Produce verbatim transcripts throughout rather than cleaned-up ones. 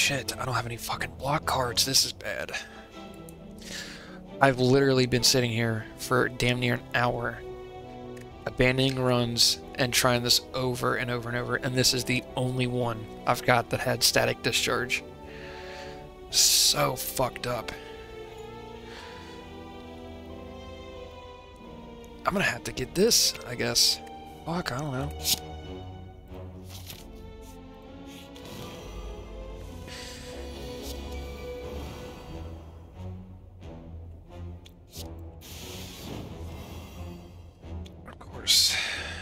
shit, I don't have any fucking block cards. This is bad. I've literally been sitting here for damn near an hour, abandoning runs and trying this over and over and over, and this is the only one I've got that had static discharge. So fucked up. I'm gonna have to get this, I guess. Fuck, I don't know. Of course.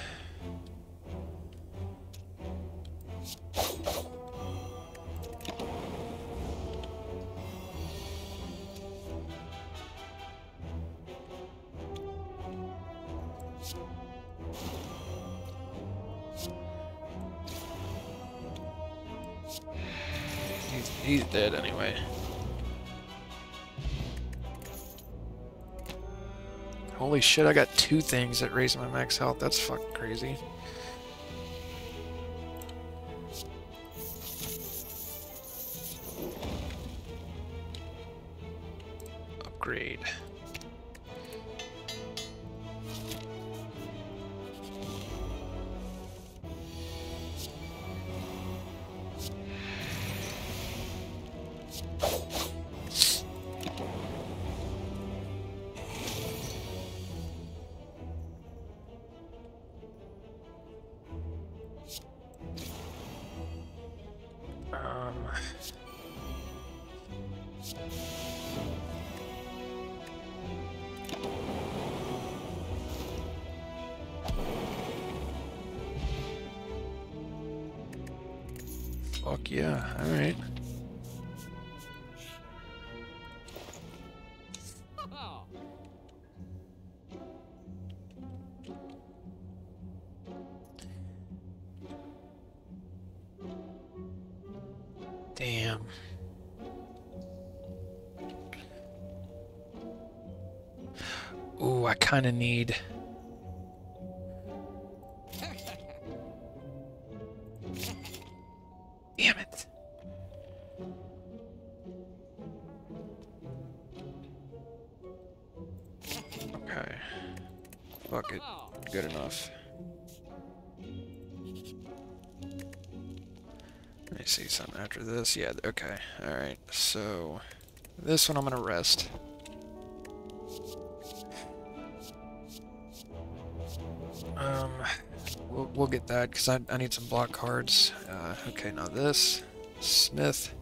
He's, he's dead anyway. Holy shit, I got two things that raise my max health. That's fucking crazy. Upgrade. Um, fuck yeah, alright. Damn. Ooh, I kind of need... Damn it. Okay. Fuck it. Good enough. Let me see something after this. Yeah, okay. Alright, so... This one I'm gonna rest. Um, we'll, we'll get that, because I, I need some block cards. Uh, okay, now this. Smith.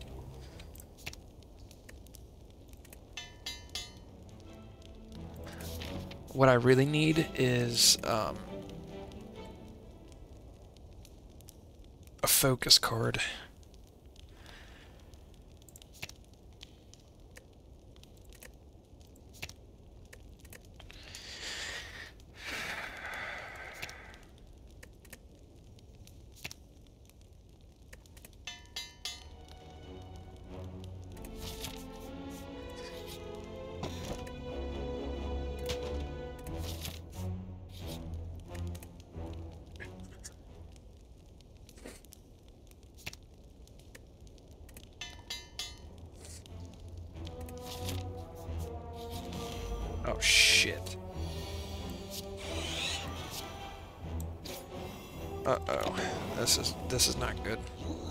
What I really need is, um... a focus card. Oh shit. Uh-oh. This is this is not good.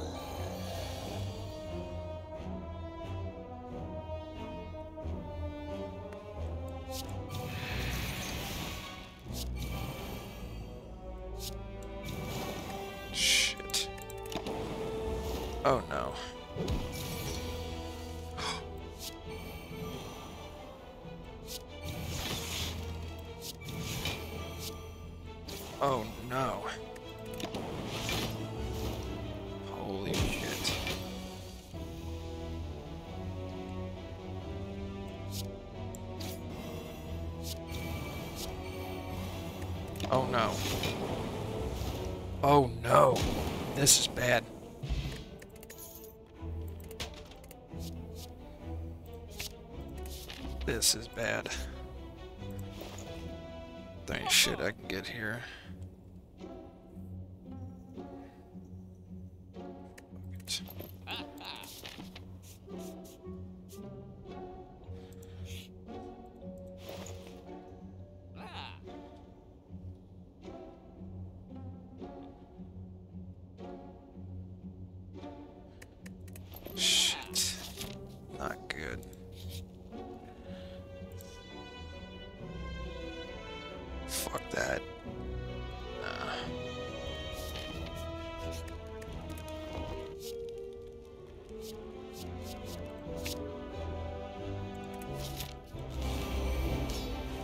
Shit. Oh no. Oh no. Holy shit. Oh no. Oh no. This is bad. This is bad. There ain't shit I can get here.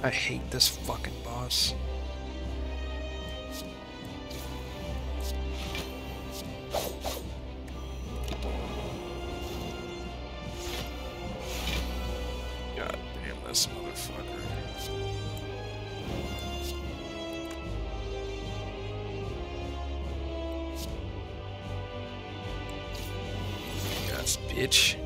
I hate this fucking boss. God damn this motherfucker. Yes, bitch.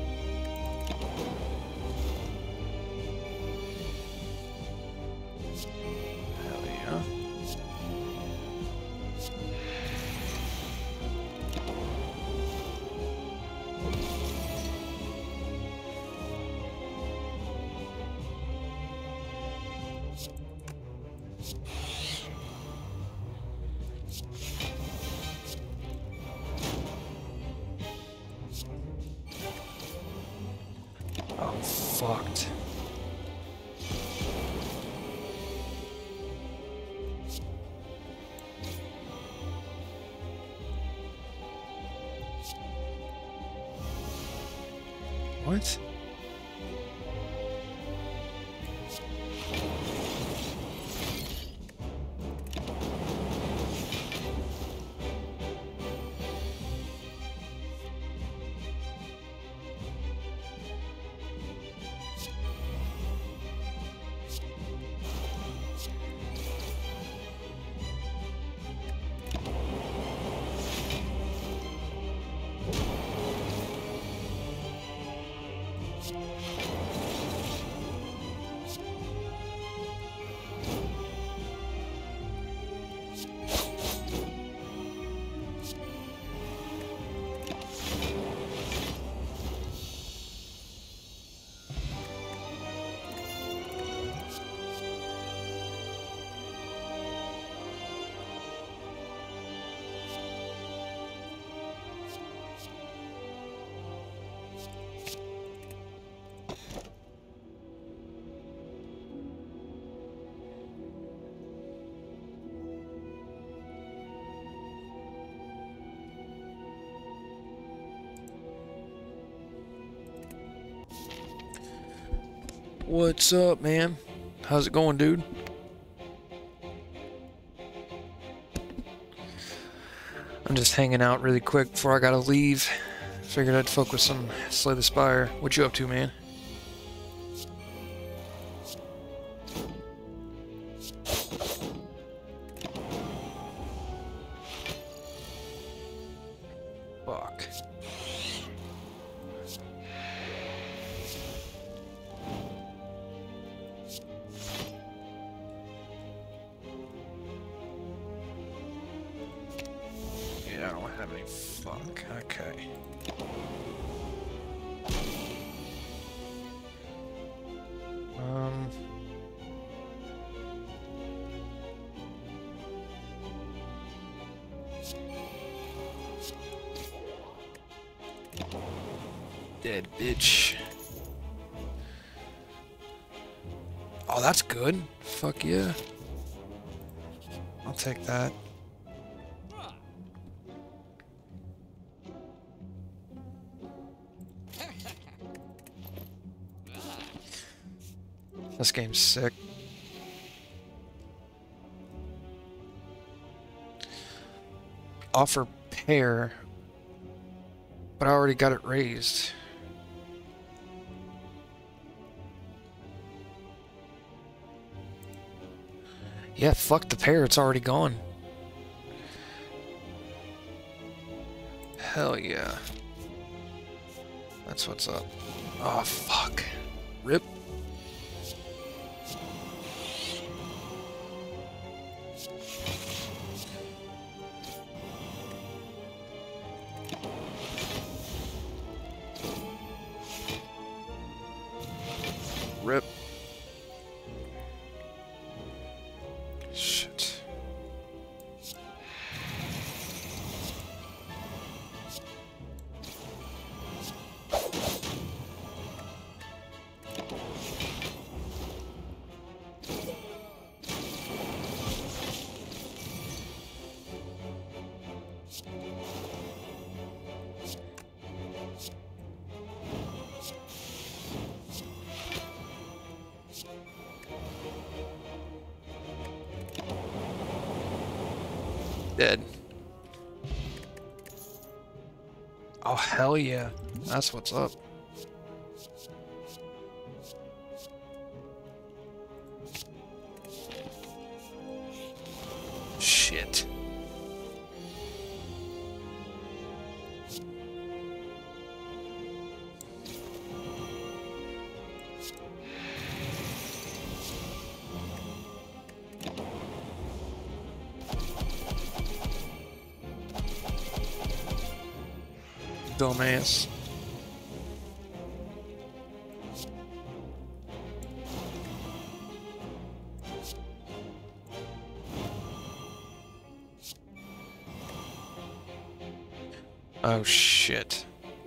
Oh, fucked. What? What's up, man? How's it going, dude? I'm just hanging out really quick before I gotta leave. Figured I'd focus on Slay the Spire. What you up to, man? Fuck. Yeah, I don't have any fuck. Okay. Um... Dead bitch. Oh, that's good. Fuck yeah. I'll take that. This game's sick. Offer pair, but I already got it raised. Yeah, fuck the pair, it's already gone. Hell yeah. That's what's up. Oh, fuck. Rip. Rip. Shit. Dead. Oh, hell yeah. That's what's up. Shit. Dumbass. Oh shit.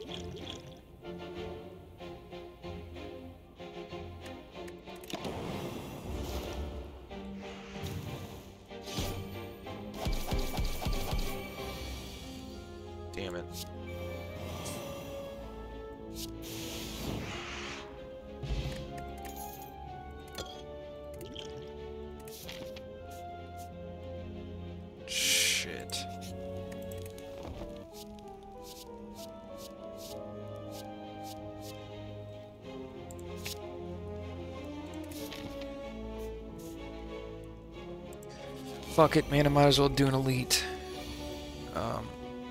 Damn it. Shit. Fuck it, man, I might as well do an elite. Um...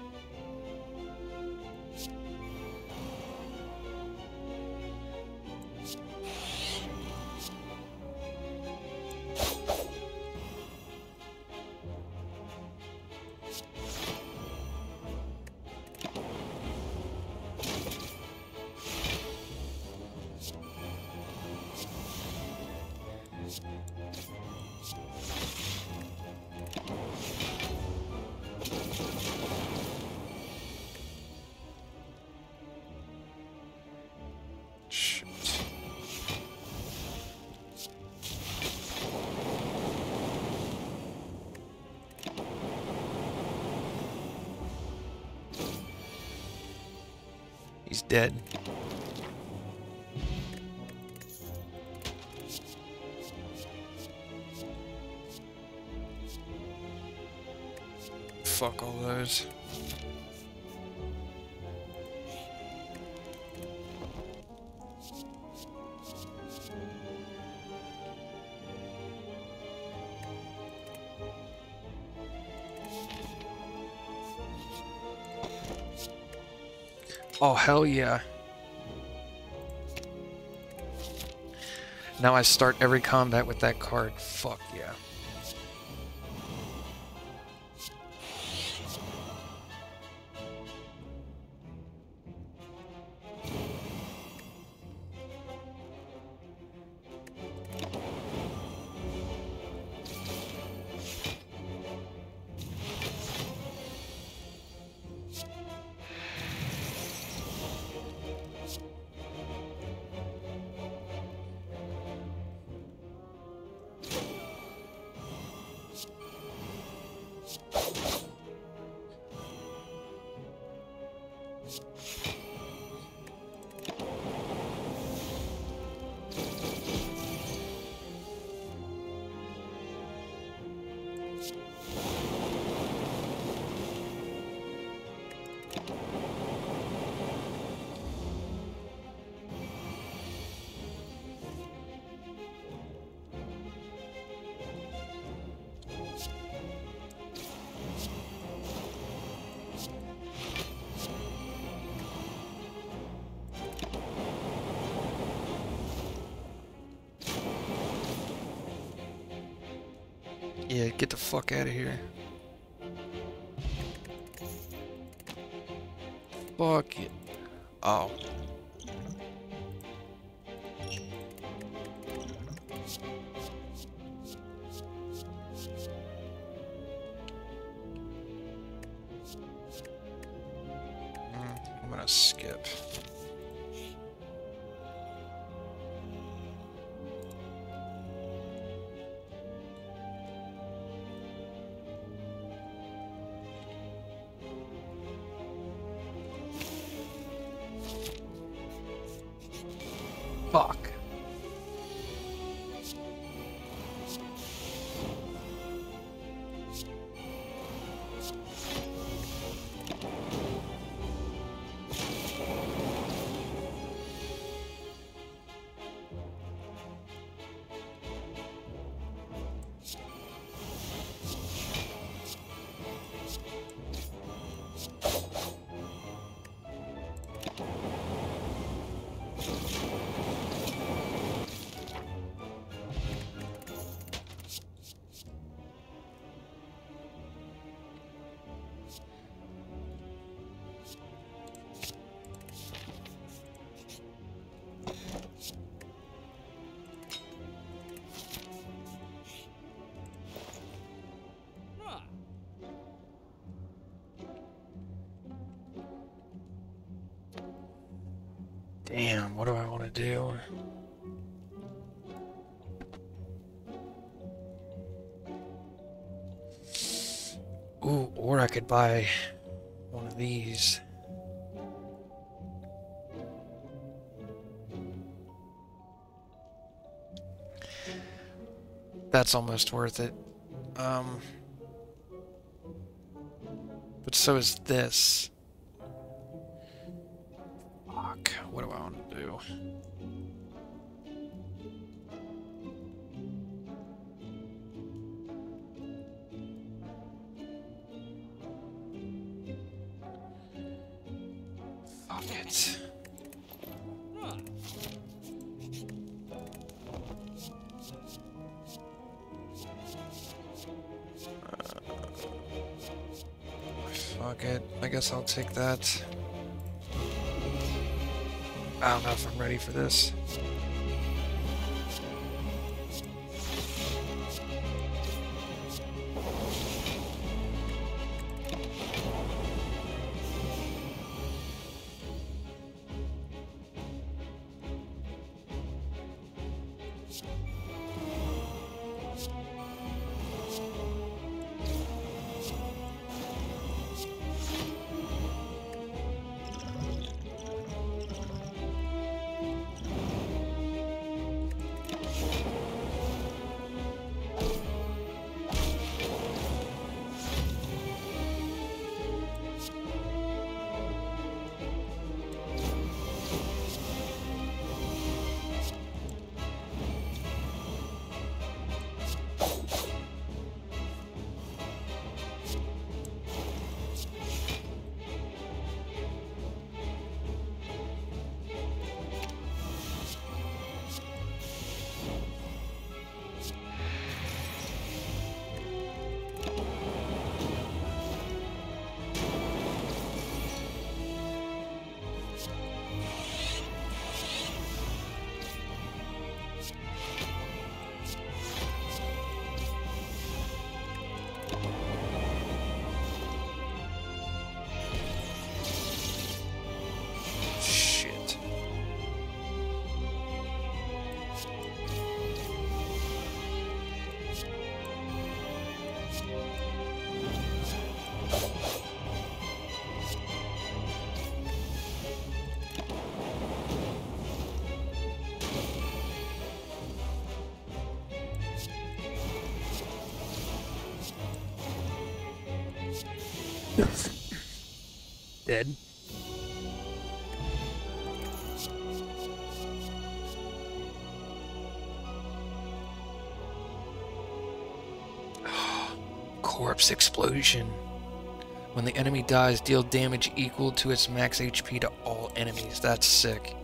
He's dead. Fuck all those. Oh, hell yeah. Now I start every combat with that card. Fuck yeah. Yeah, get the fuck out of here. Fuck it. Oh. Mm, I'm gonna skip. Fuck. Damn, what do I want to do? Ooh, or I could buy one of these. That's almost worth it. Um, but so is this. Fuck, what do I want to do? Fuck it. Fuck it. I guess I'll take that. I don't know if I'm ready for this. Dead. Corpse explosion. When the enemy dies, deal damage equal to its max H P to all enemies. That's sick.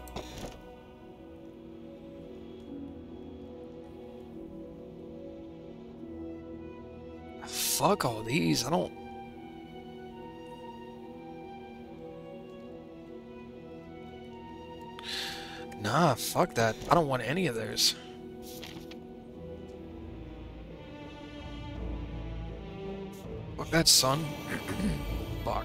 Fuck all these. I don't... Nah, fuck that. I don't want any of those. Fuck that, son. Fuck.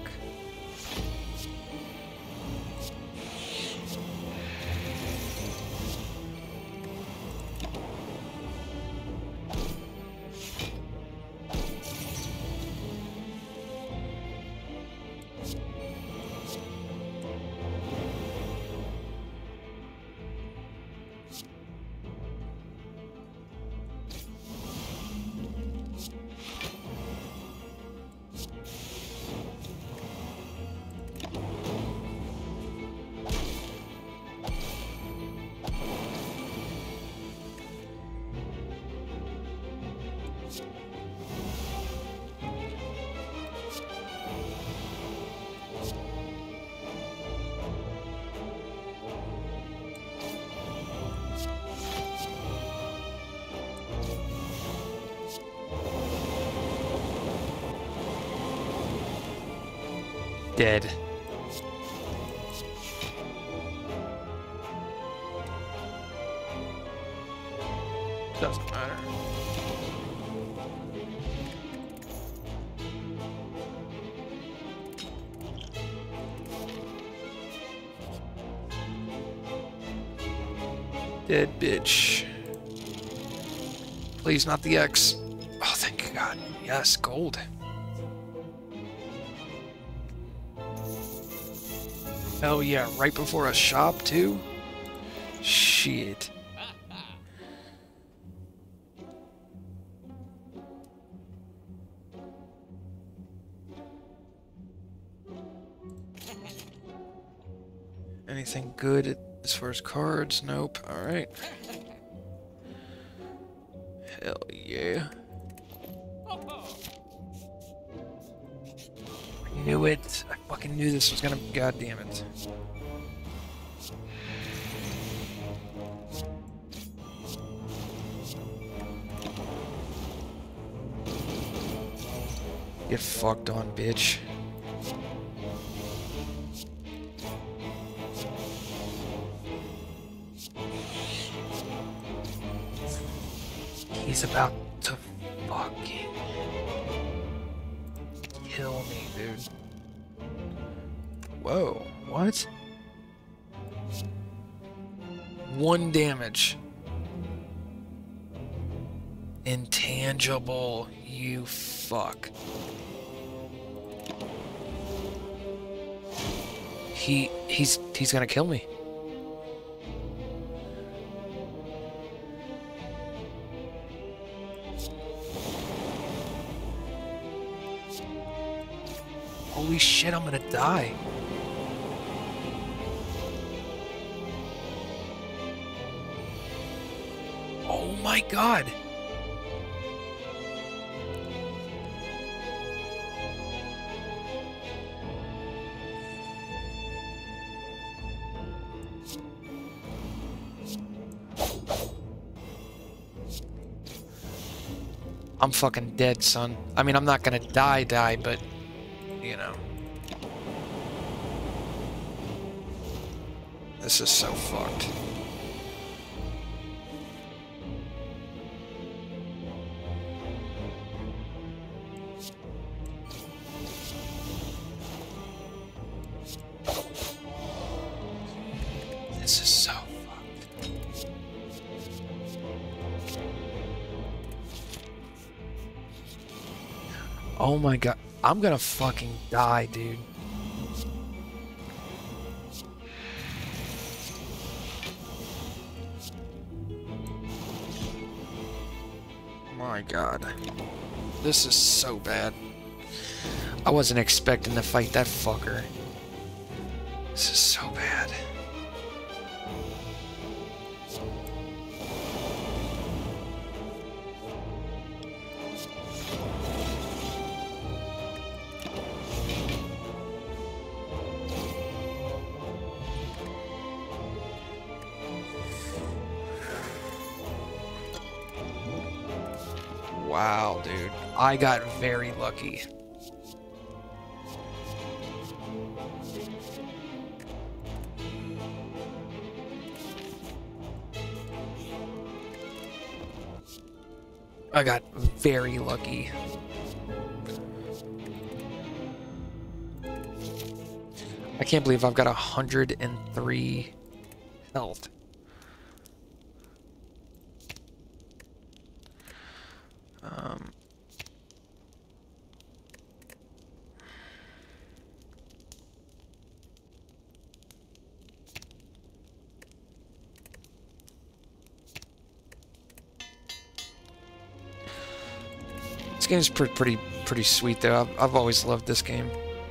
dead. Doesn't matter. Dead bitch. Please, not the X. Oh, thank God. Yes, gold. Oh yeah, right before a shop too? Shit. Anything good as far as cards? Nope. Alright. Hell yeah. I knew it. I fucking knew this was gonna... God damn it. Get fucked on, bitch. He's about to fucking kill me, dude. Whoa, what? One damage. Intangible, you fuck. He, he's, he's gonna kill me. Holy shit, I'm gonna die. Oh my God. I'm fucking dead, son. I mean, I'm not gonna die, die, but, you know. This is so fucked. This is so fucked. Oh my God. I'm gonna fucking die, dude. My God. This is so bad. I wasn't expecting to fight that fucker. This is so bad. Wow, dude. I got very lucky. I got very lucky. I can't believe I've got one hundred three health. Um, this game's pretty, pretty, pretty sweet though. I've, I've always loved this game.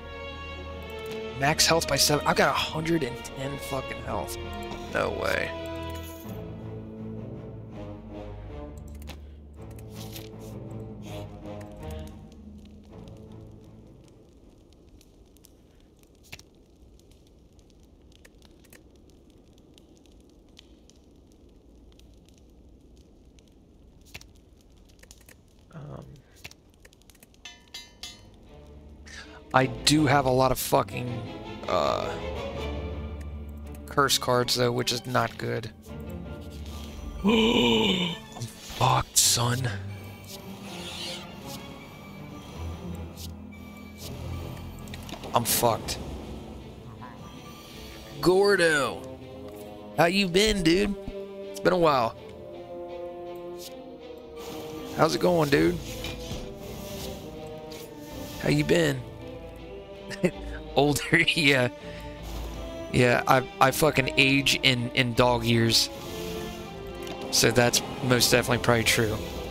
Max health by seven. I've got one hundred ten fucking health. No way. I do have a lot of fucking uh, curse cards though, which is not good. I'm fucked, son. I'm fucked. Gordo, how you been, dude? It's been a while. How's it going, dude? How you been? Older, yeah. Yeah, I I fucking age in in dog years. So that's most definitely probably true.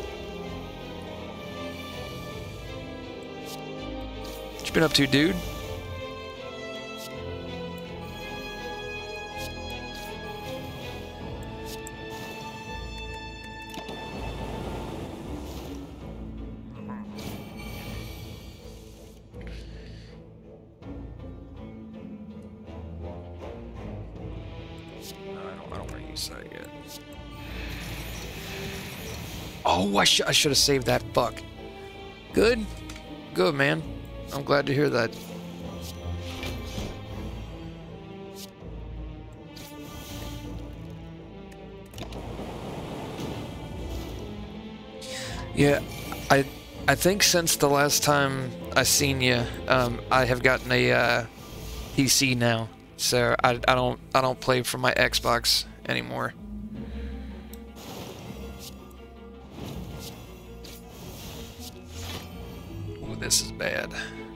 What you been up to, dude? Oh, I, sh I should have saved that. Fuck. Good. Good, man. I'm glad to hear that. Yeah, I I think since the last time I seen you, um, I have gotten a uh, P C now, so I I don't I don't play from my Xbox anymore. Ooh, this is bad.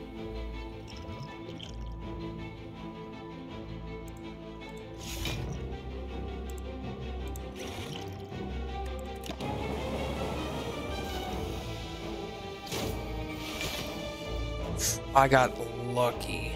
I got lucky.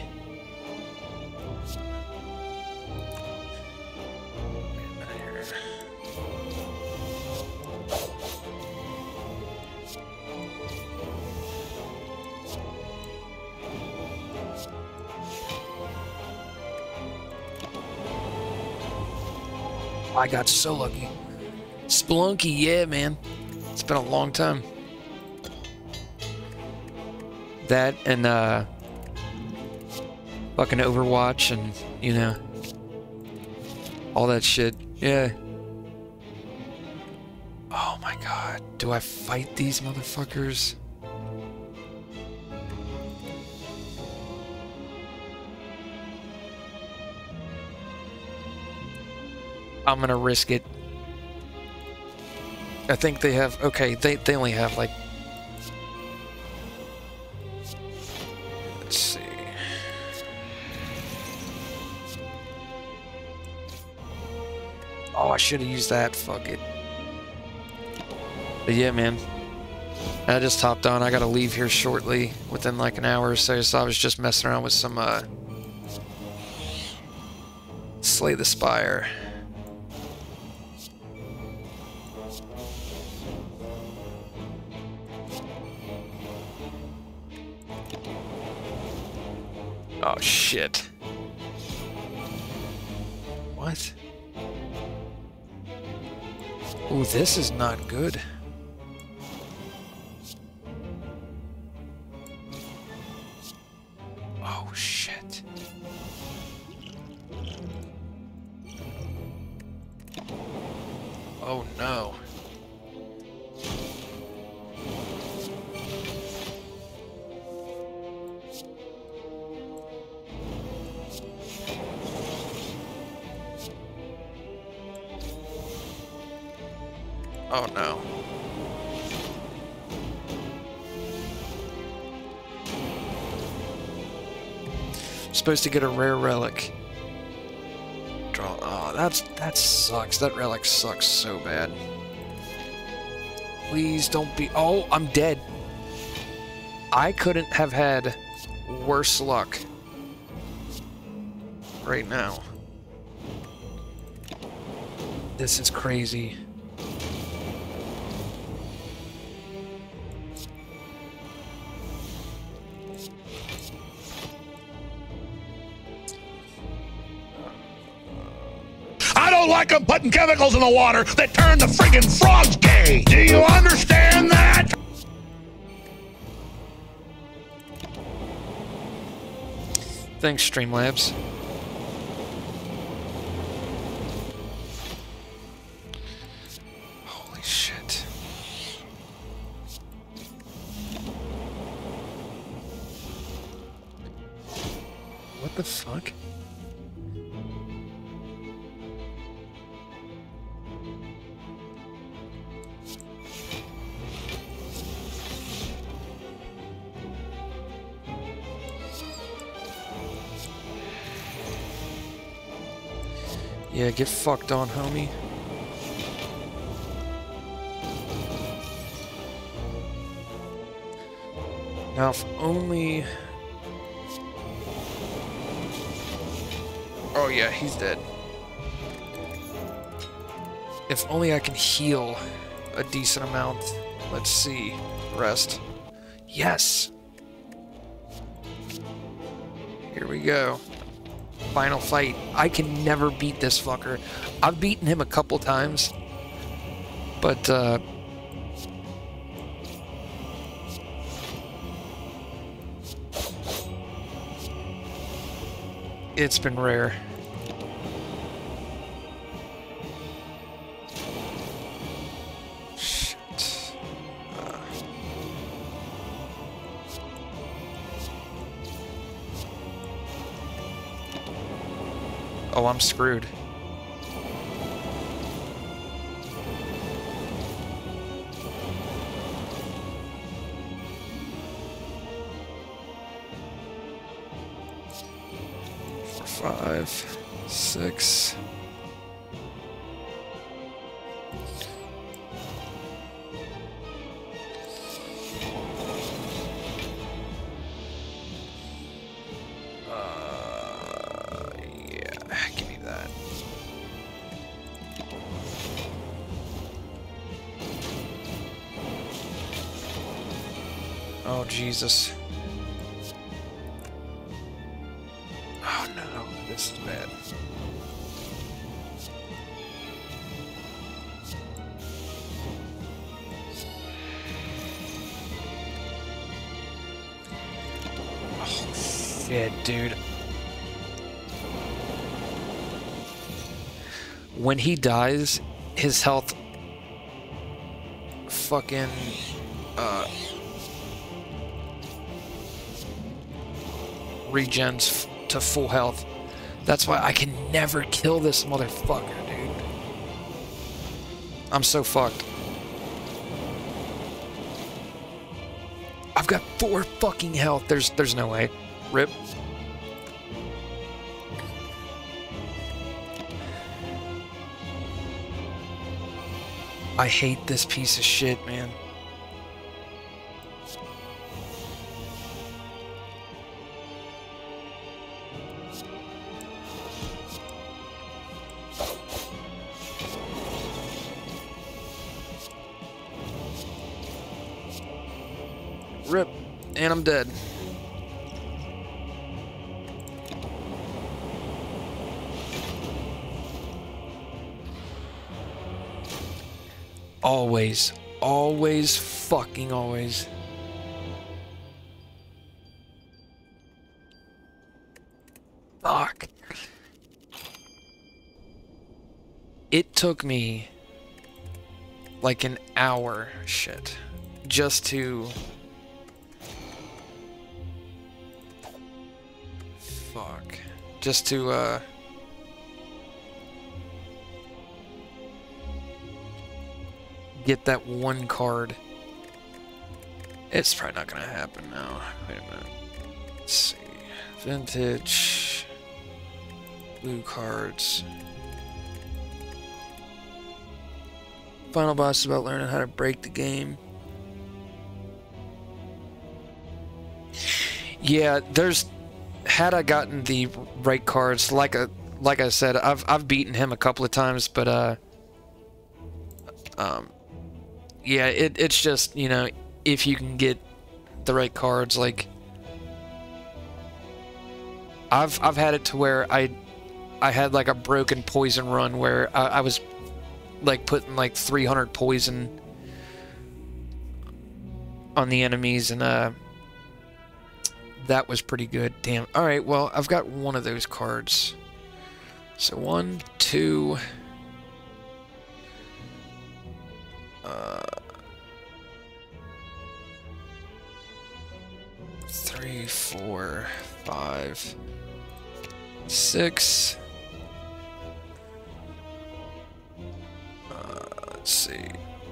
I got so lucky. Splunky, yeah, man. It's been a long time. That and uh fucking Overwatch and, you know, all that shit. Yeah. Oh my god. Do I fight these motherfuckers? I'm gonna risk it. I think they have, okay, they, they only have like, let's see. Oh, I should have used that, fuck it. But yeah, man. I just hopped on, I gotta leave here shortly, within like an hour or so, so I was just messing around with some, uh, Slay the Spire. Oh, shit. What? Ooh, this is not good. Oh, shit. Oh, no. Oh no. I'm supposed to get a rare relic. Draw. Oh, that's that sucks. That relic sucks so bad. Please don't be. Oh, I'm dead. I couldn't have had worse luck right now. This is crazy. Like them putting chemicals in the water that turn the friggin' frogs gay. Do you understand that? Thanks, Streamlabs. Holy shit. What the fuck? Yeah, get fucked on, homie. Now, if only... Oh yeah, he's dead. If only I can heal a decent amount. Let's see. Rest. Yes! Here we go. Final fight. I can never beat this fucker. I've beaten him a couple times, but uh it's been rare. Shit. Uh. Oh, I'm screwed. Four, five, six. Oh, Jesus. Oh, no. This is bad. Oh, shit, dude. When he dies, his health fucking... Uh... regens f to full health. That's why I can never kill this motherfucker, dude. I'm so fucked. I've got four fucking health. There's there's no way. Rip. I hate this piece of shit, man. Rip, and I'm dead. Always, always, fucking always. Fuck. It took me like an hour, shit, just to... Fuck. Just to, uh... get that one card. It's probably not gonna happen now. Wait a minute. Let's see. Vintage. Blue cards. Final boss is about learning how to break the game. Yeah, there's... Had I gotten the right cards, like a, like I said, I've I've beaten him a couple of times, but uh, um, yeah, it it's just, you know, if you can get the right cards, like I've I've had it to where I I had like a broken poison run where I, I was like putting like three hundred poison on the enemies, and uh. that was pretty good. Damn. All right, well, I've got one of those cards. So one, two... Uh, three, four, five, six. Uh, let's see.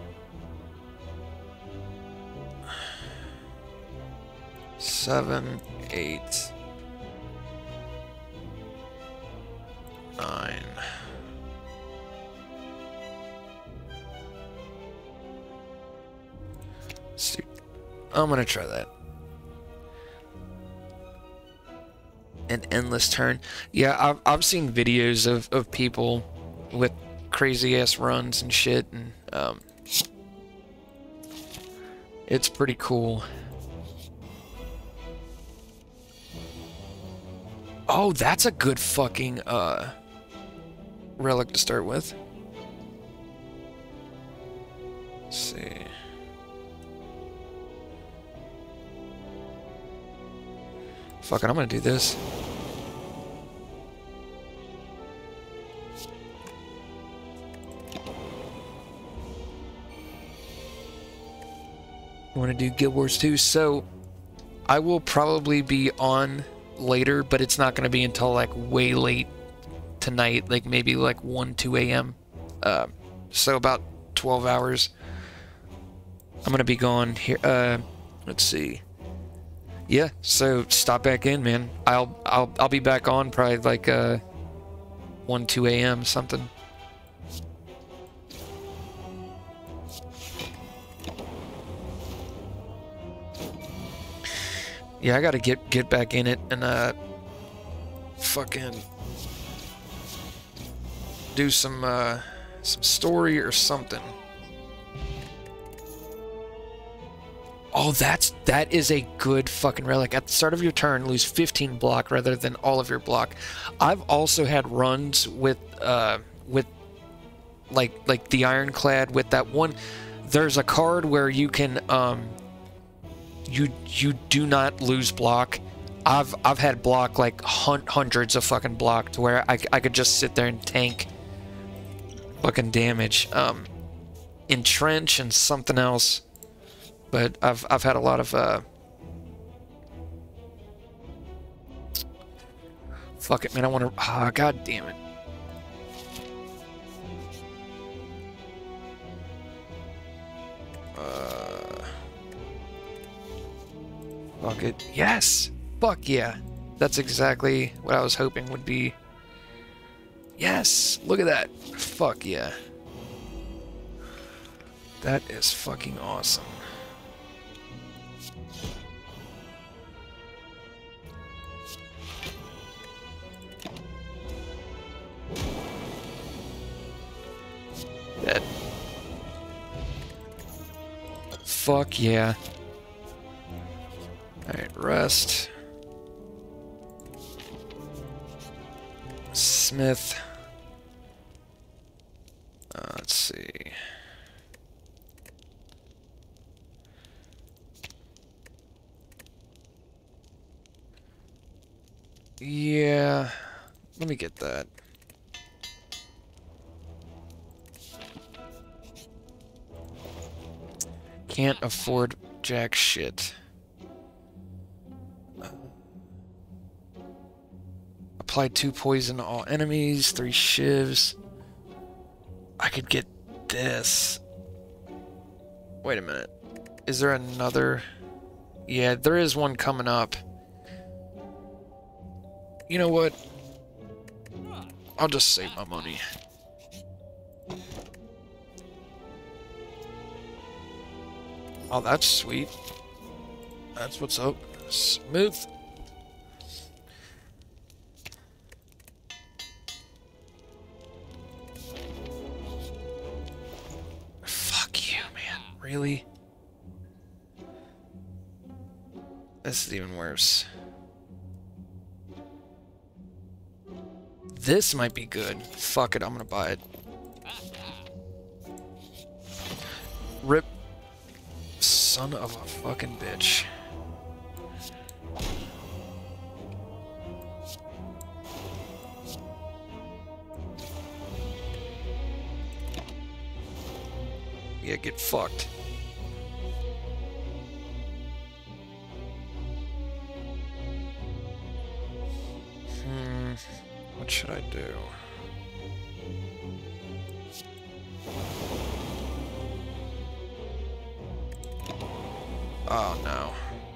Seven, eight, nine. See, I'm gonna try that. An endless turn. Yeah, I've I've seen videos of of people with crazy ass runs and shit, and um, it's pretty cool. Oh, that's a good fucking uh relic to start with. Let's see. Fuck it, I'm gonna do this. I want to do Guild Wars two, so I will probably be on later, but it's not going to be until like way late tonight, like maybe like one, two A M Uh, so about twelve hours. I'm going to be gone here. Uh, let's see. Yeah, so stop back in, man. I'll I'll I'll be back on probably like uh one, two A M something. Yeah, I gotta get get back in it and uh fucking do some uh some story or something. Oh, that's that is a good fucking relic. At the start of your turn, lose fifteen block rather than all of your block. I've also had runs with uh with like like the Ironclad with that one. There's a card where you can um you you do not lose block. I've I've had block like hun hundreds of fucking block to where I I could just sit there and tank fucking damage. Um, entrench and something else. But I've I've had a lot of uh fuck it, man, I wanna ah oh, god damn it. Uh fuck it. Yes! Fuck yeah. That's exactly what I was hoping would be. Yes! Look at that. Fuck yeah. That is fucking awesome. Dead. Fuck yeah. Alright, rest. Smith. Uh, let's see. Yeah. Let me get that. Can't afford jack shit. Apply two poison to all enemies, three shivs. I could get this. Wait a minute. Is there another? Yeah, there is one coming up. You know what? I'll just save my money. Oh, that's sweet. That's what's up. Smooth. Fuck you, man. Really? This is even worse. This might be good. Fuck it, I'm gonna buy it. Rip. Son of a fucking bitch. Yeah, get fucked. Hmm, what should I do? Oh no.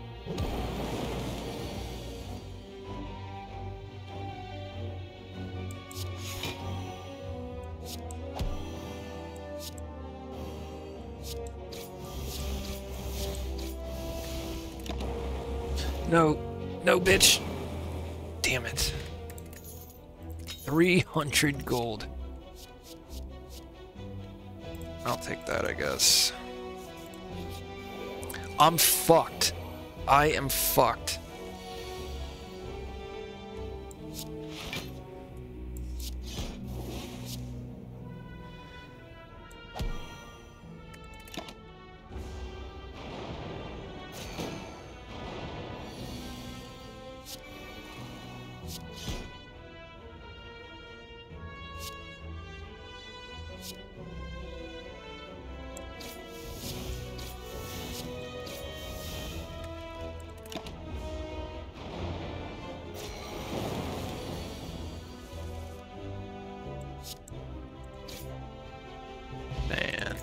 No, no, bitch. Damn it. three hundred gold. I'll take that, I guess. I'm fucked. I am fucked. Man.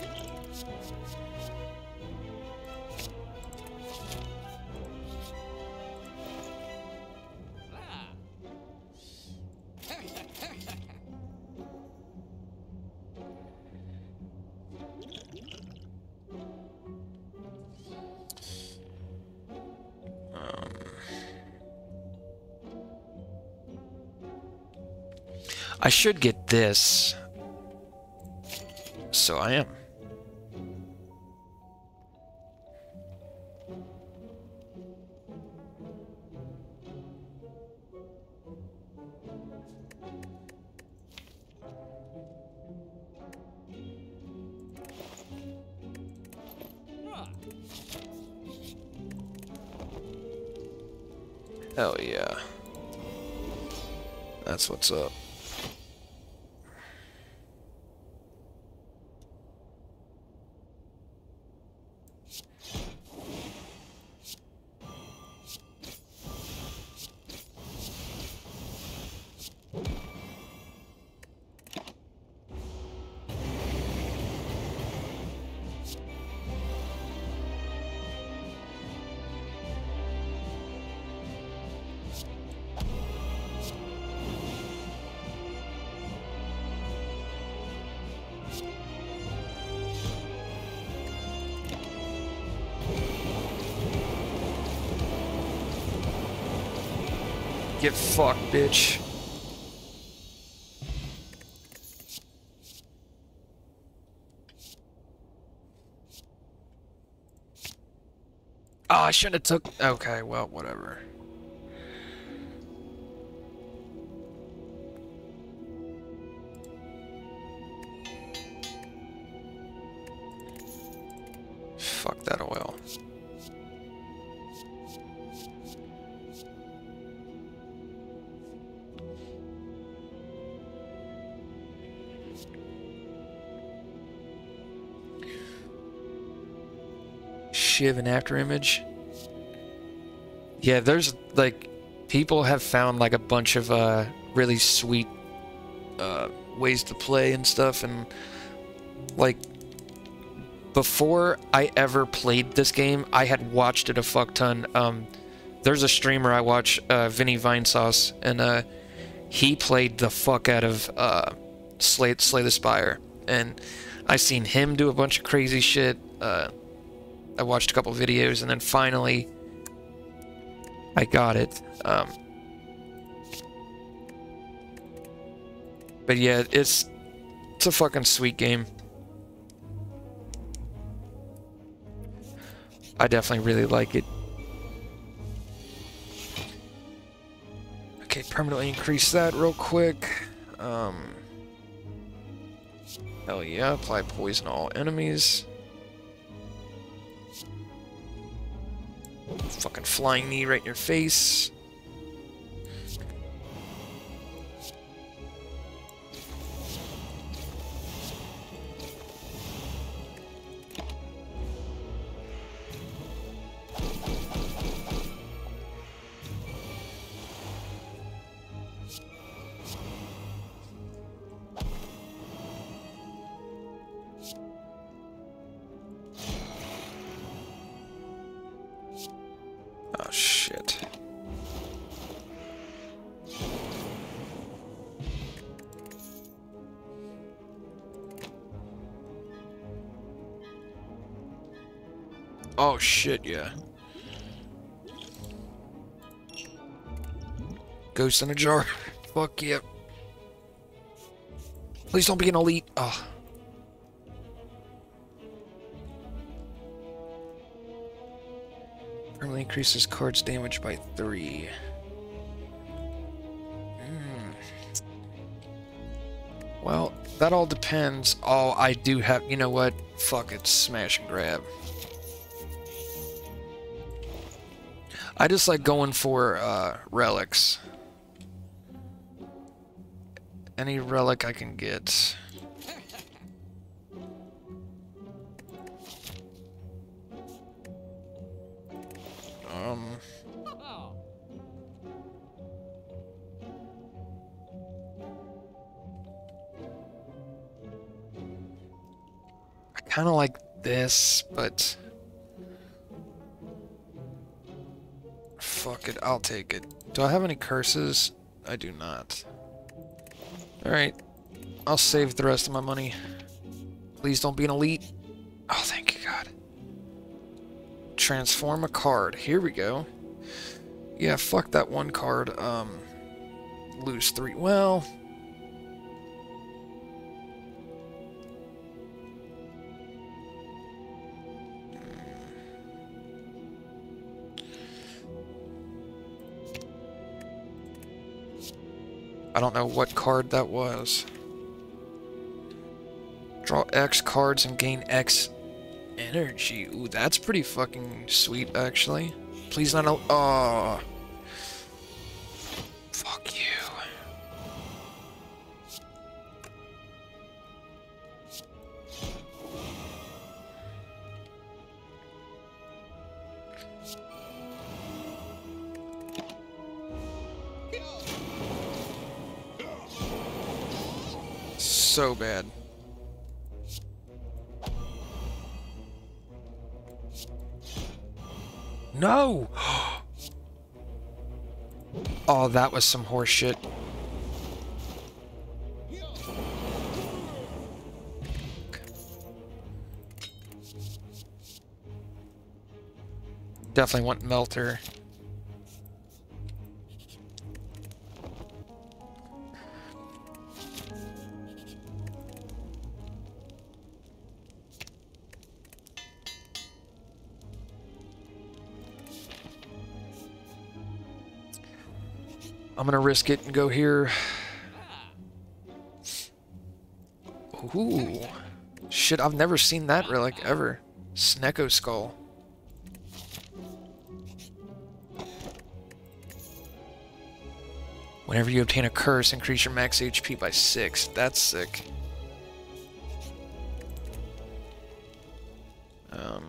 Um, I should get this. So I am. Hell yeah. That's what's up. Get fucked, bitch. Oh, I shouldn't have took... Okay, well, whatever. Fuck that oil. Shiv and after image. Yeah, there's like people have found like a bunch of uh really sweet uh ways to play and stuff, and like before I ever played this game I had watched it a fuck ton. Um there's a streamer I watch, uh Vinny Vinesauce, and uh he played the fuck out of uh Slay Slay the Spire, and I seen him do a bunch of crazy shit. uh I watched a couple videos, and then finally I got it. Um, but yeah, it's it's a fucking sweet game. I definitely really like it. Okay, permanently increase that real quick. Um, hell yeah, apply poison to all enemies. Fucking flying knee right in your face. Oh shit, yeah. Ghost in a jar. Fuck yeah. Please don't be an elite. Oh. Permanently increases cards damage by three. Mm. Well, that all depends. Oh, I do have. You know what? Fuck it. Smash and grab. I just like going for uh, relics. Any relic I can get. Um. I kind of like this, but fuck it, I'll take it. Do I have any curses? I do not. Alright, I'll save the rest of my money. Please don't be an elite. Oh, thank you, God. Transform a card. Here we go. Yeah, fuck that one card. Um, lose three. Well... I don't know what card that was. Draw X cards and gain X energy. Ooh, that's pretty fucking sweet, actually. Please not... Oh. Fuck you. So bad. No! Oh, that was some horse shit. Definitely want Melter. I'm gonna risk it and go here. Ooh. Shit, I've never seen that relic ever. Snecko Skull. Whenever you obtain a curse, increase your max H P by six. That's sick. Um...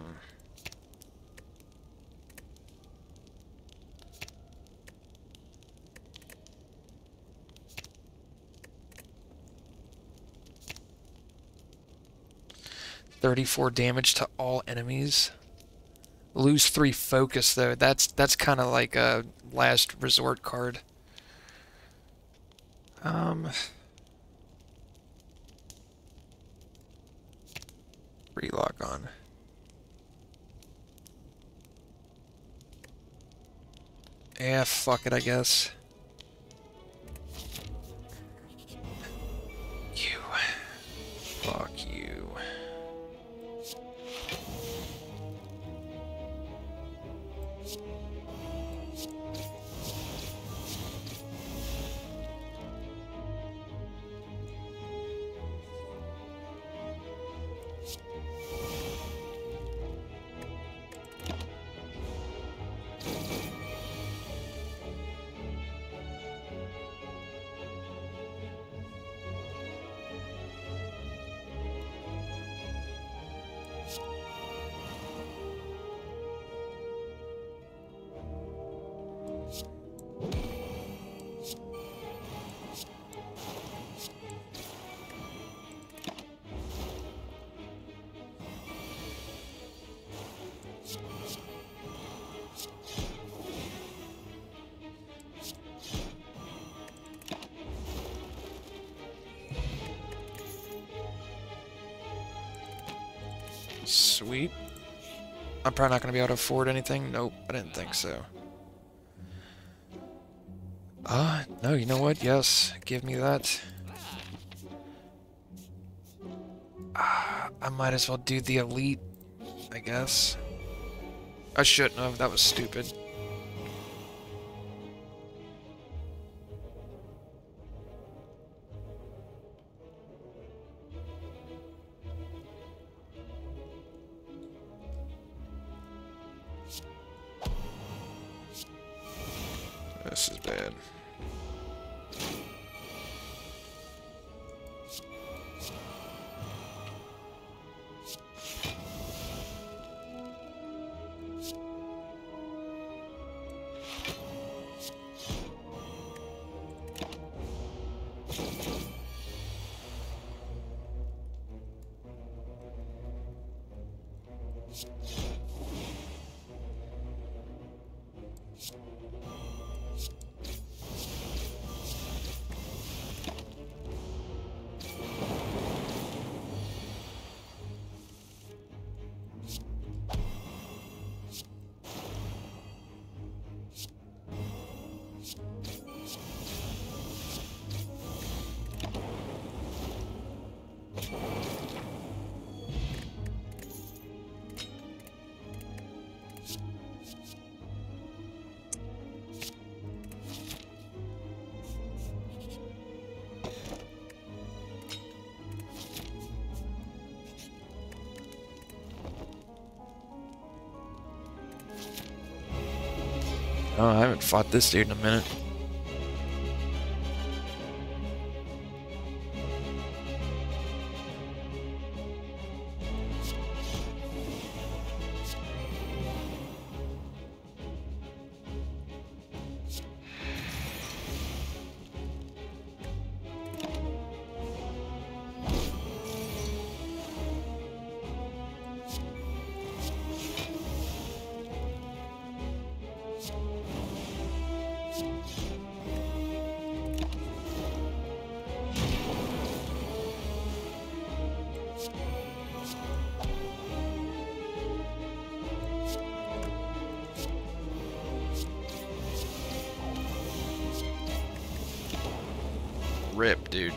thirty-four damage to all enemies. Lose three focus though. That's that's kind of like a last resort card. Um, relock on. Yeah, fuck it, I guess. You. Fuck you. Sweet. I'm probably not going to be able to afford anything. Nope, I didn't think so. Ah, uh, no, you know what? Yes, give me that. Uh, I might as well do the elite, I guess. I shouldn't have, that was stupid. This is bad. Oh, I haven't fought this dude in a minute. Rip, dude.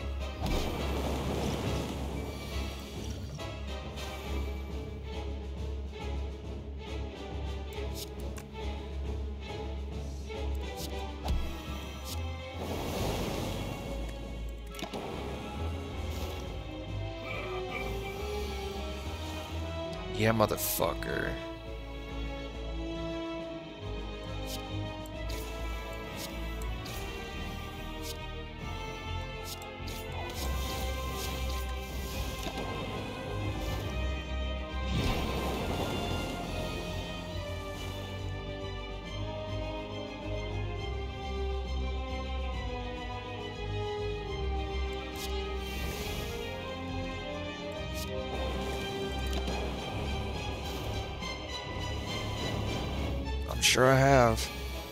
Yeah, motherfucker. I'm sure I have.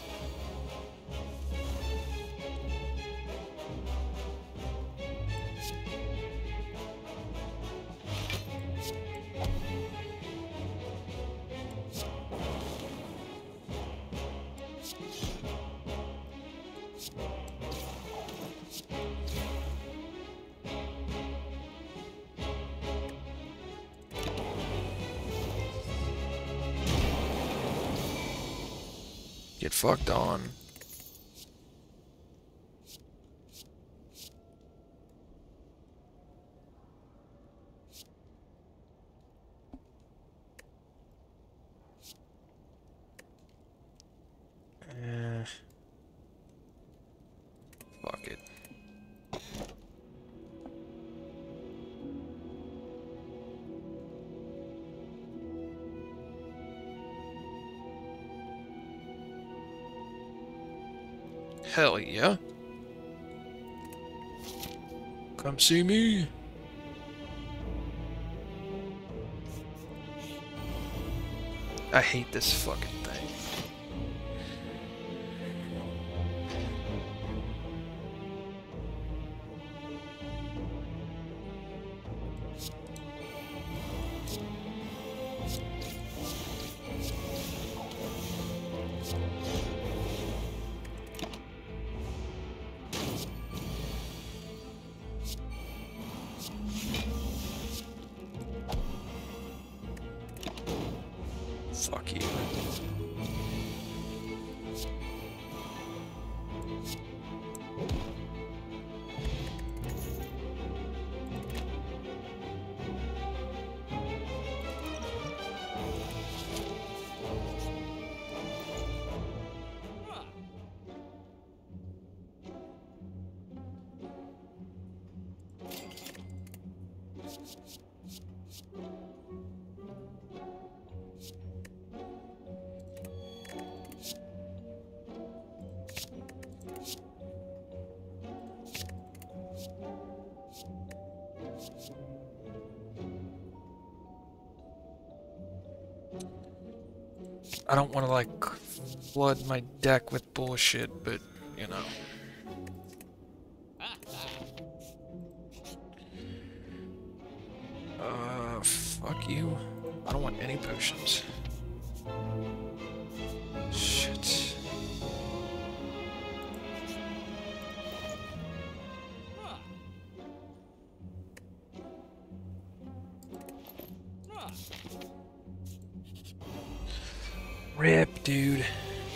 Get fucked on. Eh. Fuck it. Hell yeah. Come see me. I hate this fucking thing. Fuck you. I don't want to, like, flood my deck with bullshit, but, you know. Uh, fuck you. I don't want any potions. Shit. Rip, dude.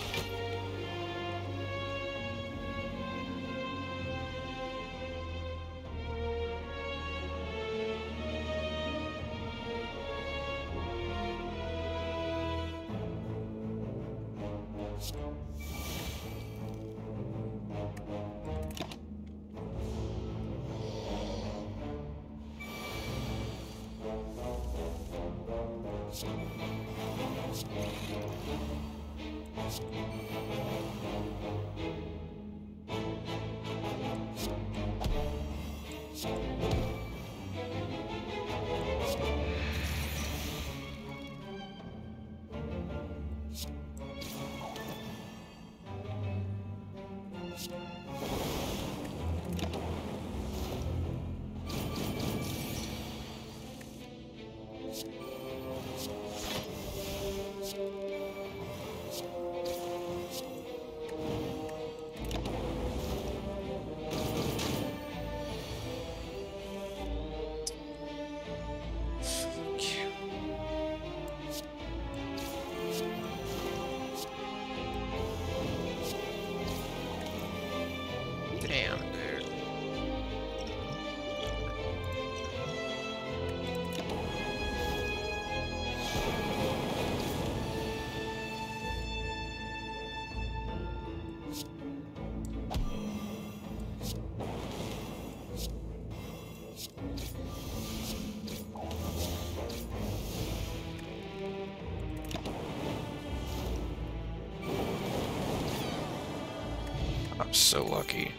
Damn, dude. I'm so lucky.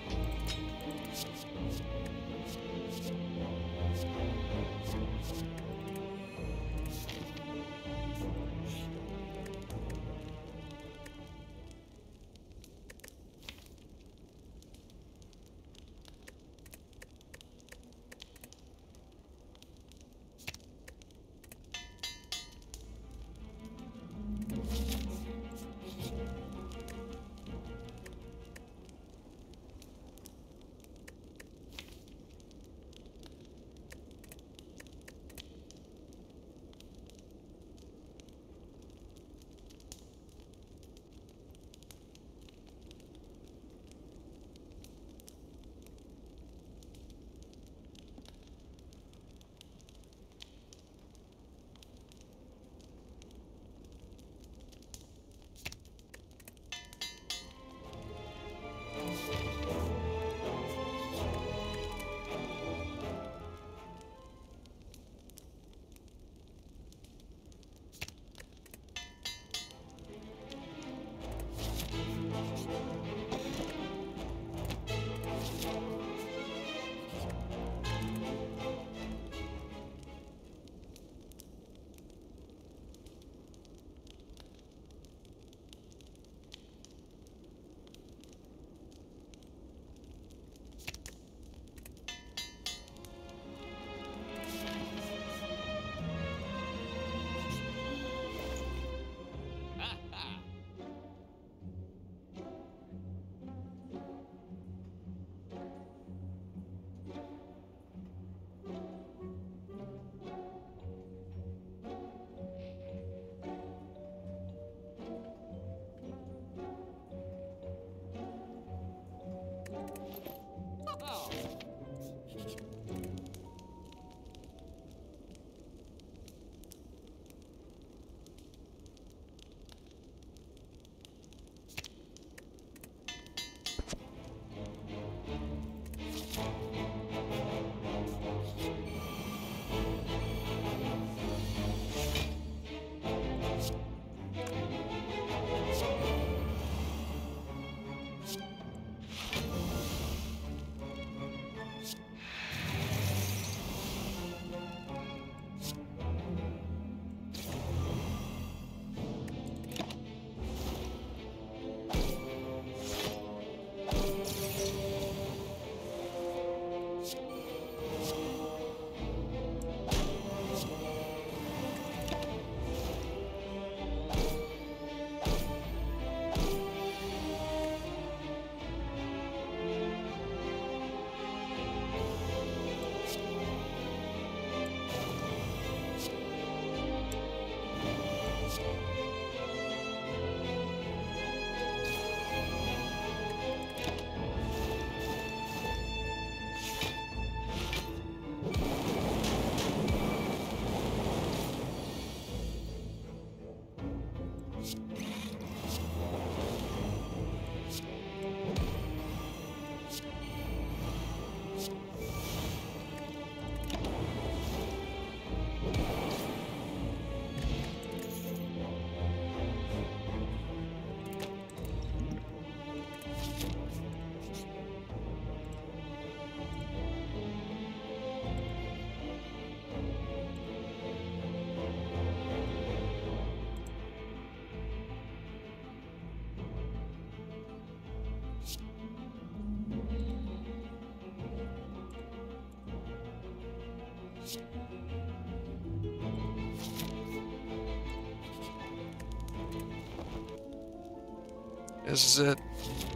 This is it.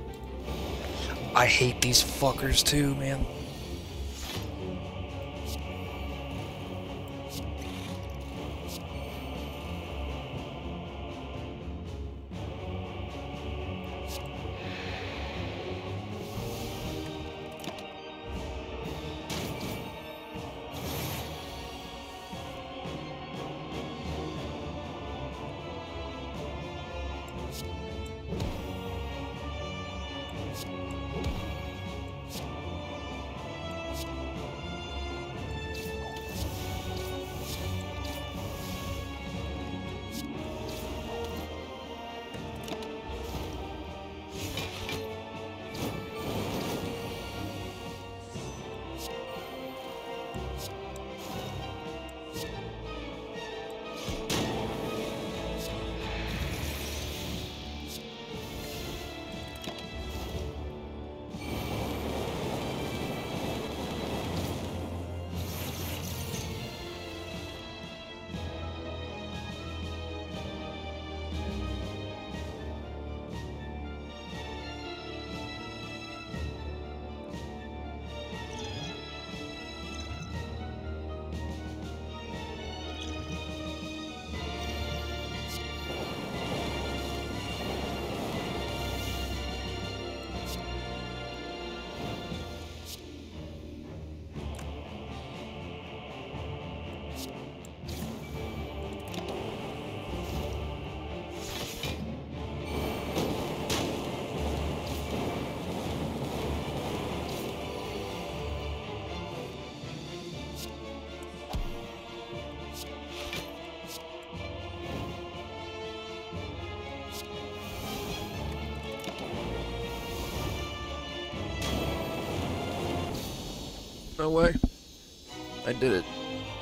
I hate these fuckers too, man. No way. I did it.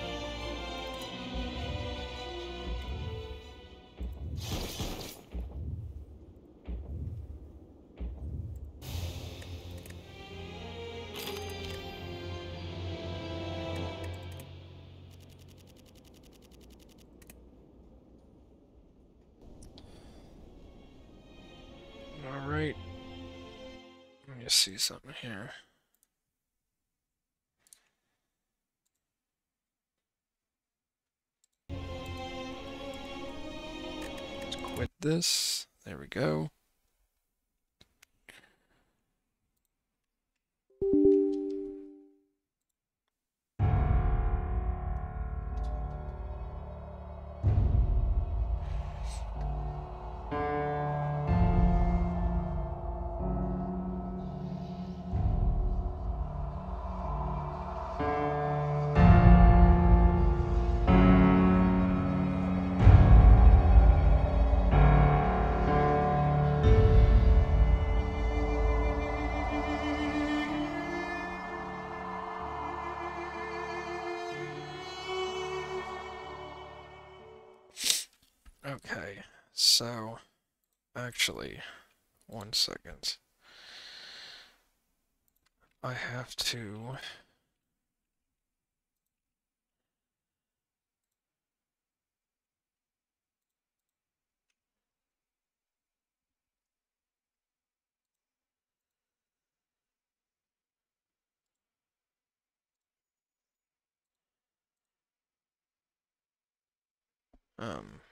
All right. Let me see something here. Let's quit this. There we go. Okay, so actually, one second. I have to. Um.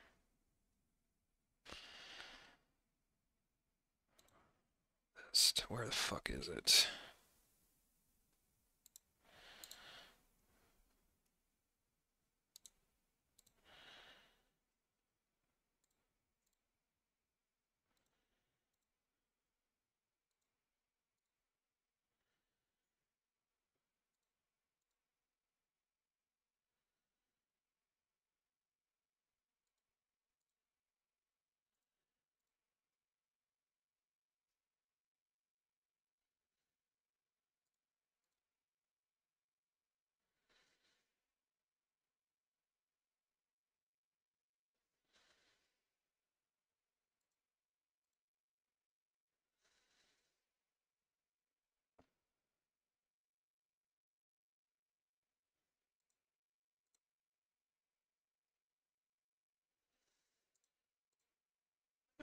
This, where the fuck is it?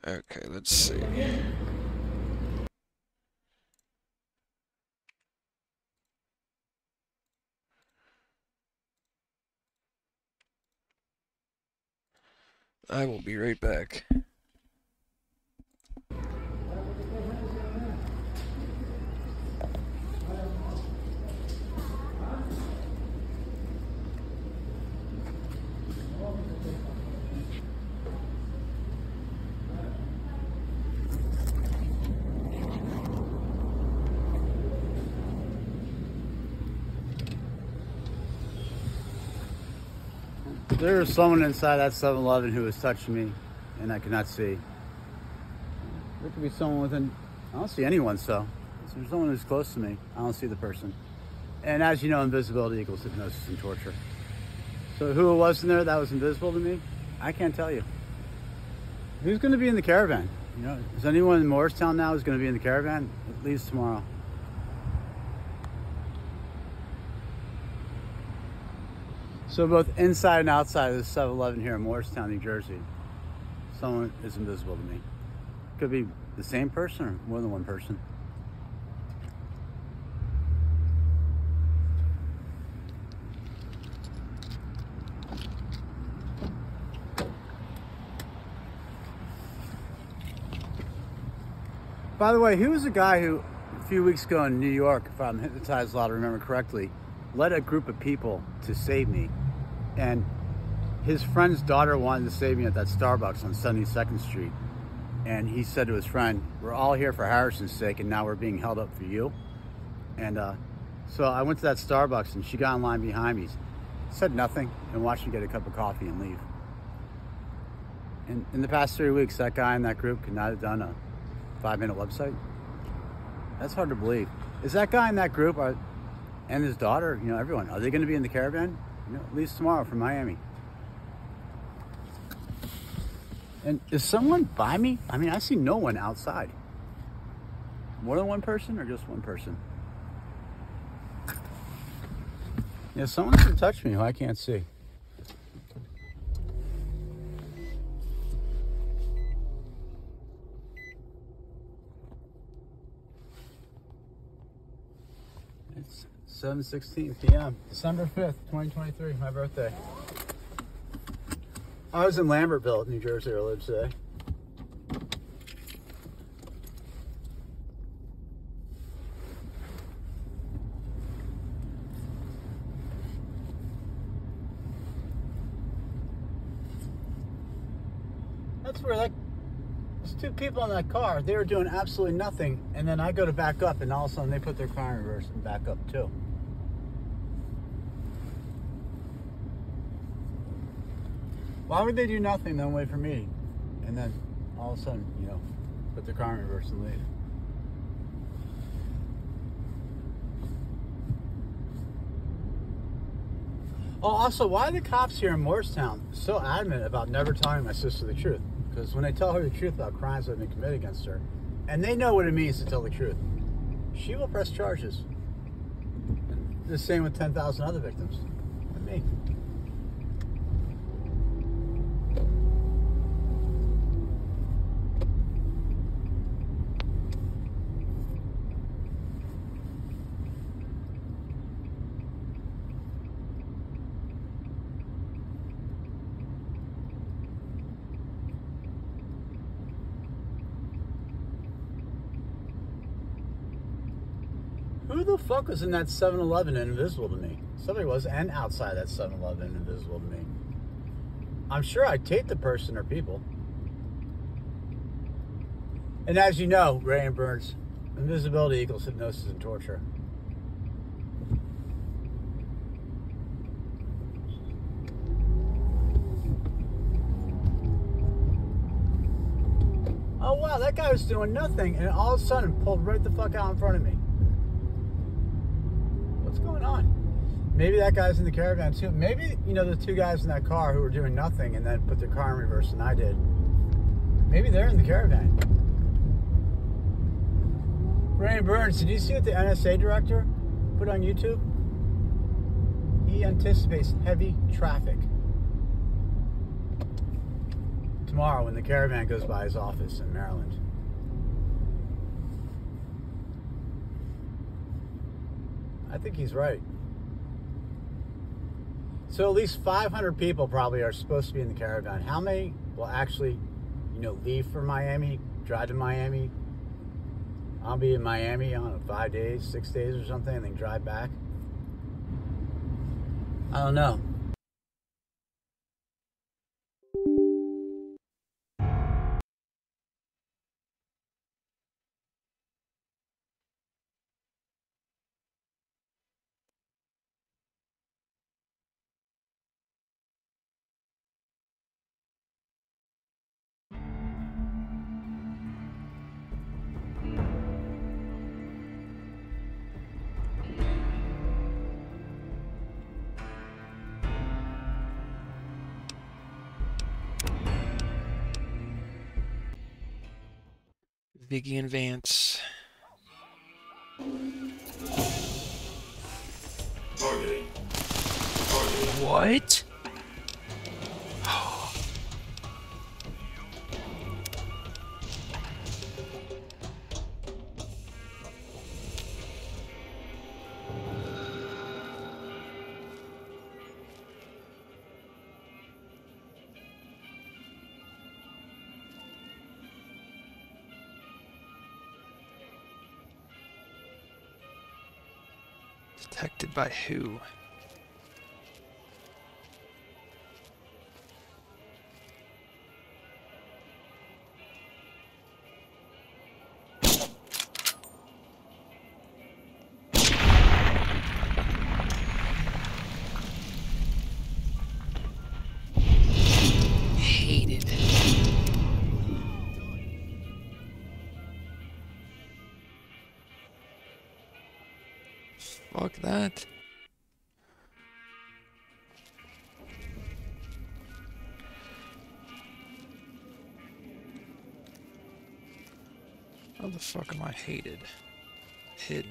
Okay, let's see. I will be right back. There was someone inside that seven eleven who was touching me, and I could not see. There could be someone within... I don't see anyone, so... If there's someone who's close to me, I don't see the person. And as you know, invisibility equals hypnosis and torture. So who it was in there that was invisible to me, I can't tell you. Who's going to be in the caravan? You know, is anyone in Morristown now who's going to be in the caravan? It leaves tomorrow. So both inside and outside of the seven eleven here in Morristown, New Jersey, someone is invisible to me. Could be the same person or more than one person. By the way, who was the guy who a few weeks ago in New York, if I'm hypnotized a lot, I remember correctly, led a group of people to save me? And his friend's daughter wanted to save me at that Starbucks on seventy-second street. And he said to his friend, we're all here for Harrison's sake, and now we're being held up for you. And uh, so I went to that Starbucks, and she got in line behind me, said nothing, and watched me get a cup of coffee and leave. And in the past three weeks, that guy in that group could not have done a five-minute website. That's hard to believe. Is that guy in that group, are, and his daughter, you know, everyone, are they going to be in the caravan? You know, at least tomorrow from Miami. And is someone by me? I mean, I see no one outside. More than one person or just one person? Yeah, someone's gonna touch me who I can't see. It's seven sixteen p m December fifth, twenty twenty-three, my birthday. I was in Lambertville, New Jersey, where I live today. That's where that, there's two people in that car, they were doing absolutely nothing, and then I go to back up, and all of a sudden they put their car in reverse and back up too. Why would they do nothing, then wait for me, and then all of a sudden, you know, put their car in reverse and leave? Oh, also, why are the cops here in Morristown so adamant about never telling my sister the truth? Because when they tell her the truth about crimes that have been committed against her, and they know what it means to tell the truth, she will press charges. And the same with ten thousand other victims, and me. Who the fuck was in that seven eleven and invisible to me? Somebody was, and outside that seven eleven and invisible to me. I'm sure I taped the person or people. And as you know, Ray and Burns, invisibility equals hypnosis and torture. Oh wow, that guy was doing nothing, and all of a sudden pulled right the fuck out in front of me. What's going on? Maybe that guy's in the caravan too. Maybe, you know, the two guys in that car who were doing nothing and then put their car in reverse and I did. Maybe they're in the caravan. Ray Burns, did you see what the N S A director put on YouTube? He anticipates heavy traffic tomorrow when the caravan goes by his office in Maryland. I think he's right. So at least five hundred people probably are supposed to be in the caravan. How many will actually, you know, leave for Miami, drive to Miami? I'll be in Miami, I don't know, five days, six days or something, and then drive back. I don't know. Viggy and Vance. Targeting. Targeting. What? Detected by who? Hated. Fuck that. How the fuck am I hated? Hidden.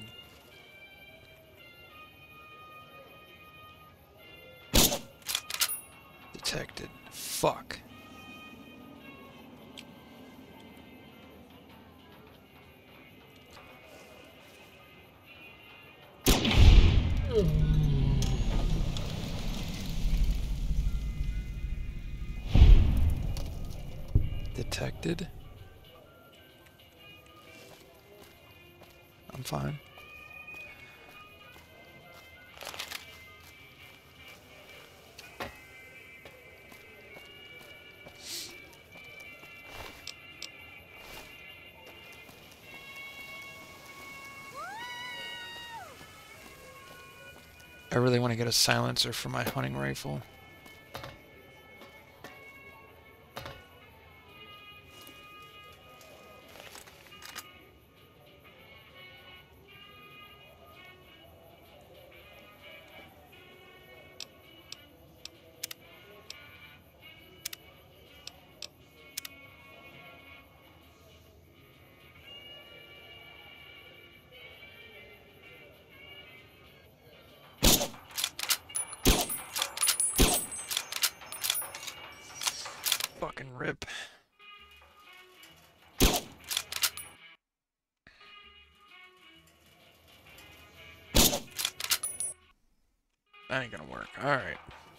Detected. Fuck. Detected. I'm fine. I really want to get a silencer for my hunting rifle. Fucking rip. That ain't gonna work. Alright.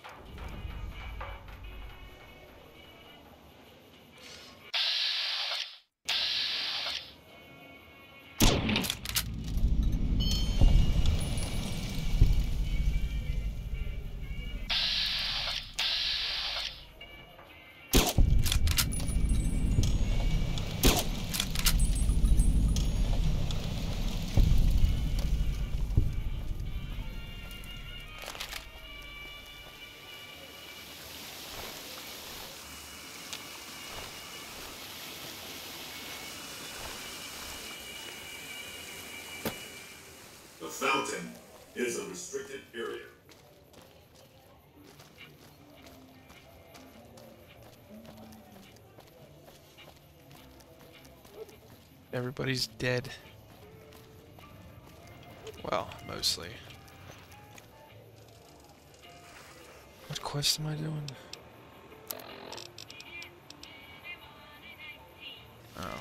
The fountain is a restricted area. Everybody's dead. Well, mostly. What quest am I doing? Oh.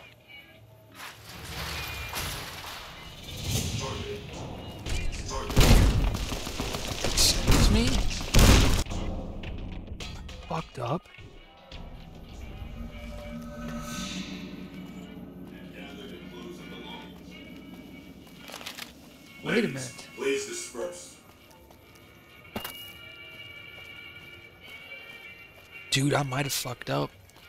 Excuse me? Fucked up. Wait a minute. Please disperse. Dude, I might have fucked up.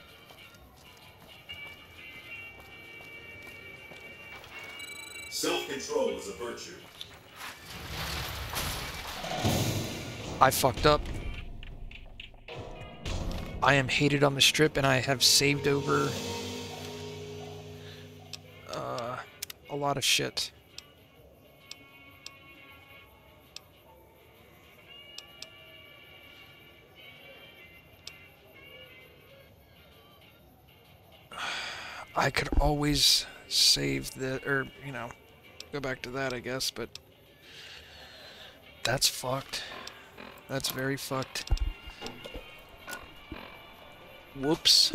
Self-control is a virtue. I fucked up. I am hated on the strip, and I have saved over uh, a lot of shit. I could always save the, or, you know, go back to that, I guess, but that's fucked. That's very fucked. Whoops.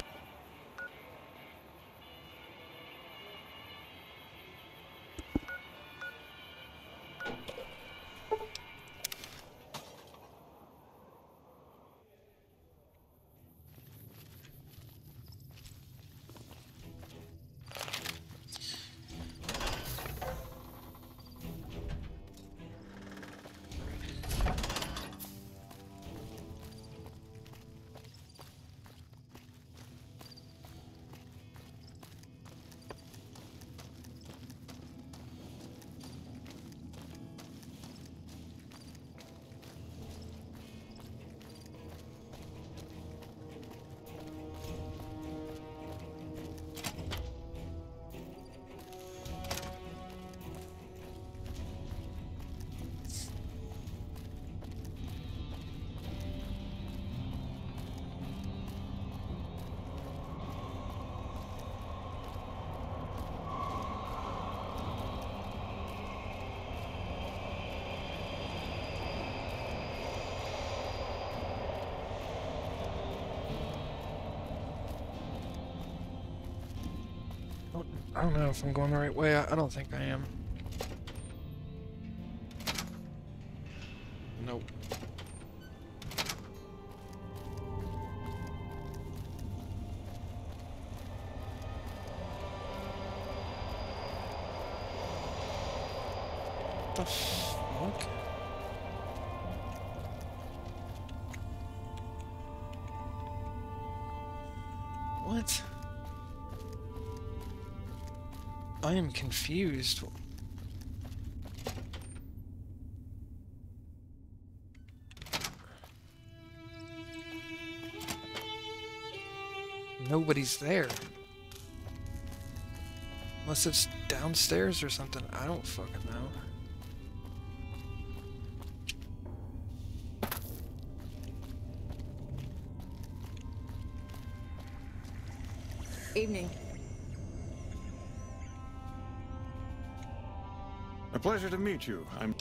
I don't know if I'm going the right way. I, I don't think I am. Nope. What the fuck? What? I am confused. Nobody's there. Unless it's downstairs or something. I don't fucking know. Evening. A pleasure to meet you. I'm...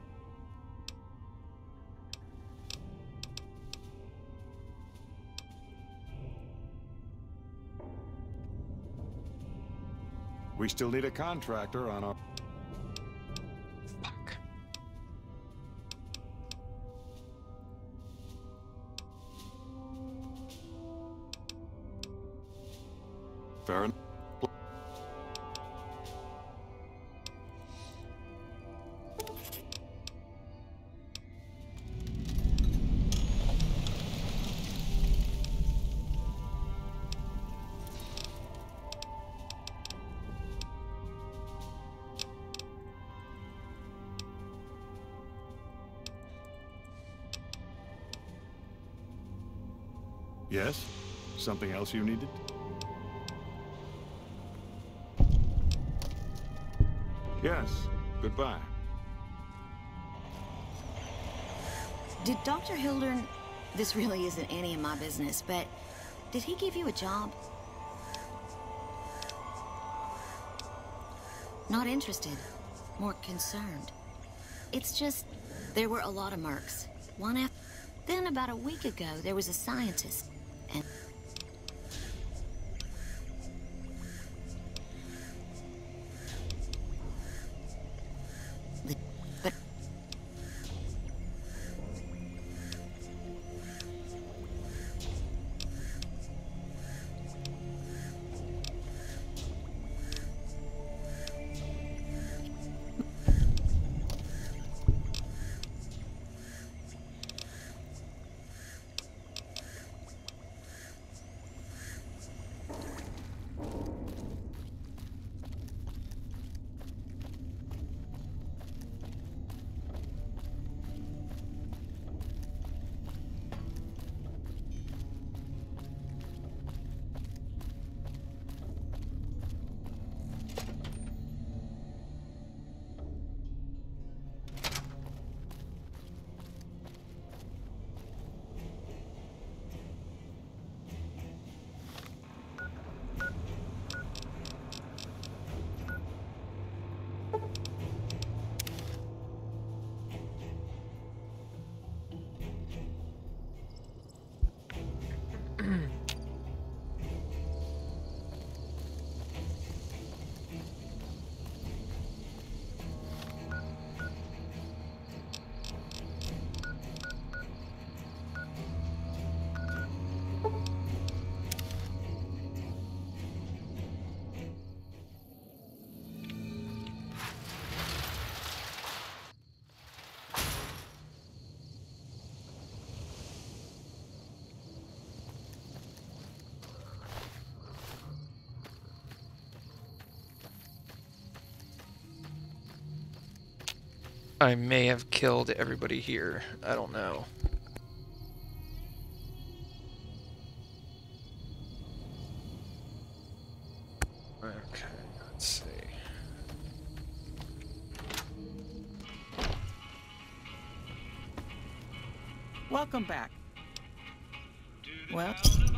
We still need a contractor on our... Fuck. Fair enough. Yes? Something else you needed? Yes. Goodbye. Did Doctor Hildern... This really isn't any of my business, but... Did he give you a job? Not interested. More concerned. It's just... There were a lot of mercs. One after... Then about a week ago, there was a scientist. And... I may have killed everybody here. I don't know. Okay, let's see. Welcome back. Well,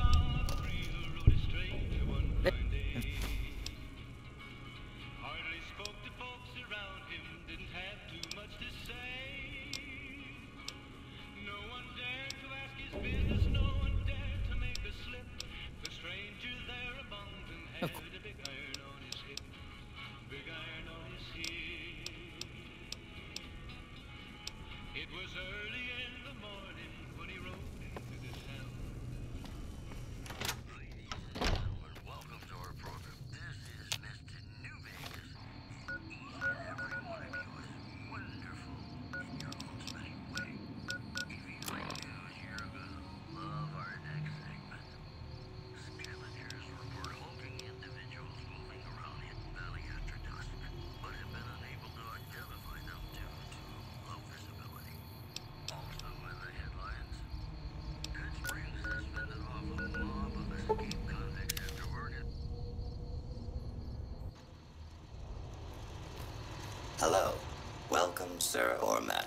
Hello. Welcome, Sir Ormat.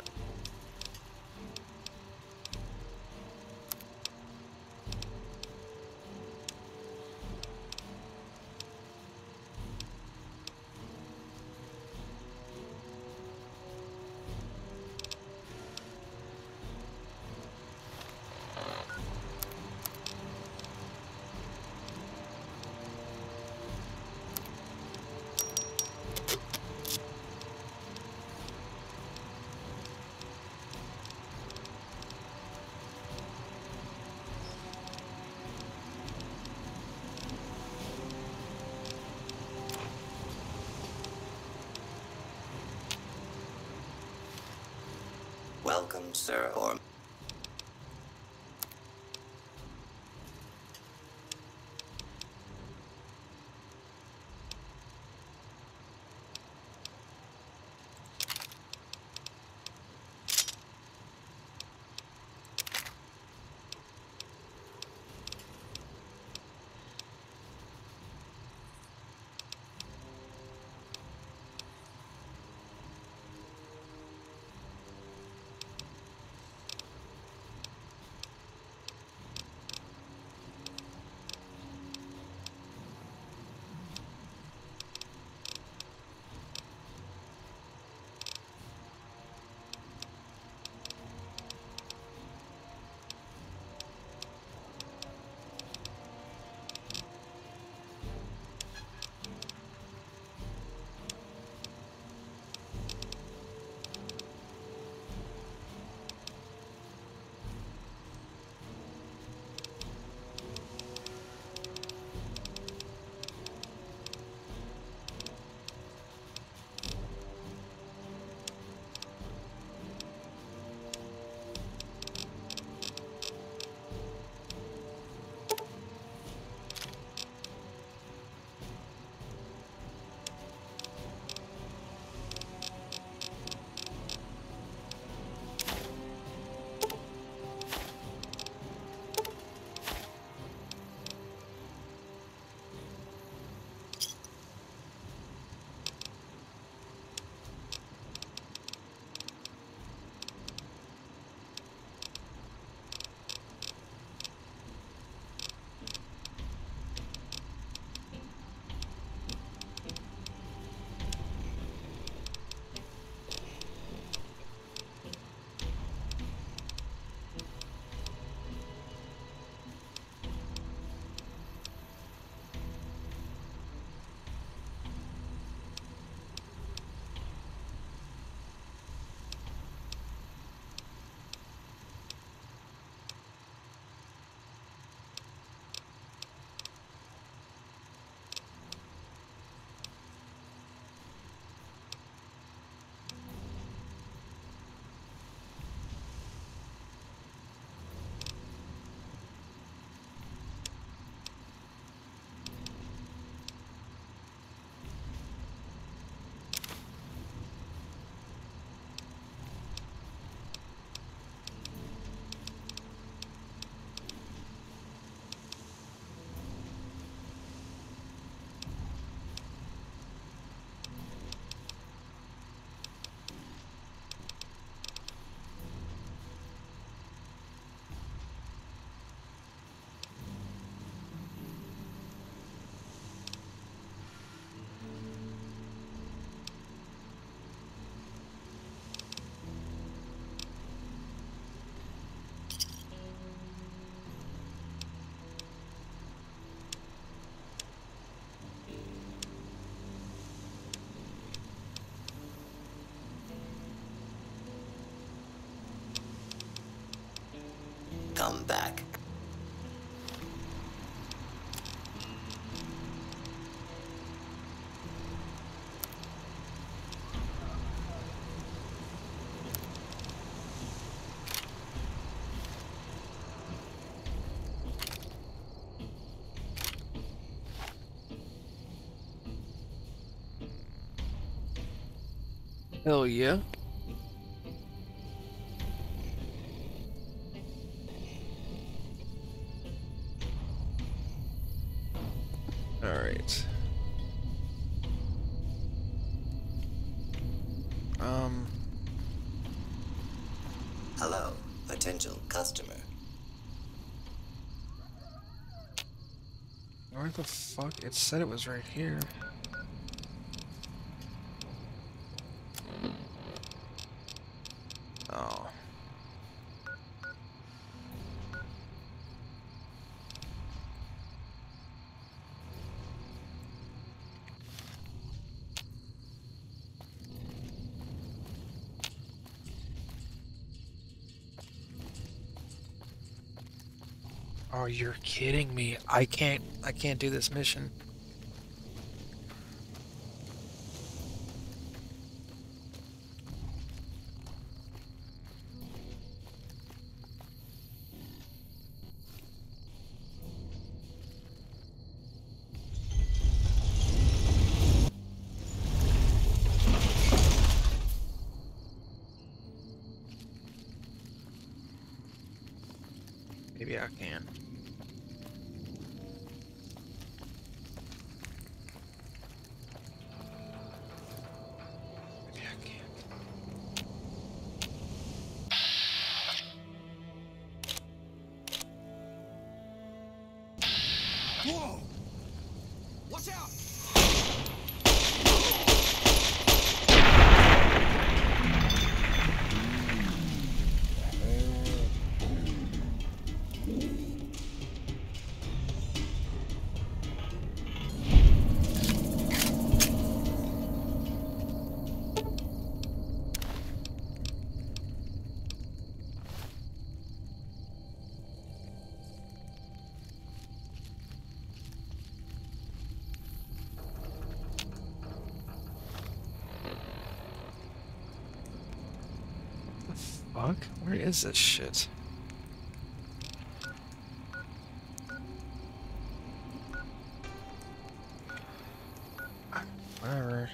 Welcome, Sir Orm. come back. Hell yeah. All right. Um. Hello, potential customer. Where the fuck? It said it was right here. Oh. Oh, you're kidding me. I can't I can't do this mission. Maybe I can. Maybe I can. Whoa! Watch out! Fuck? Where is this shit? Whatever.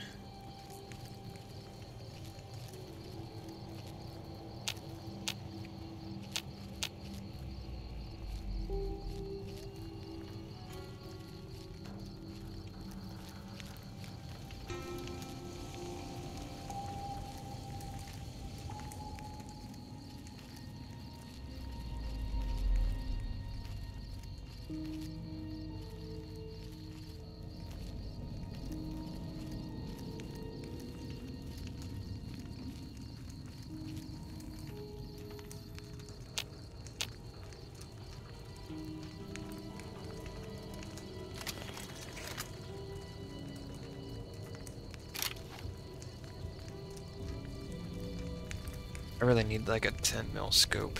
I really need like a ten mil scope.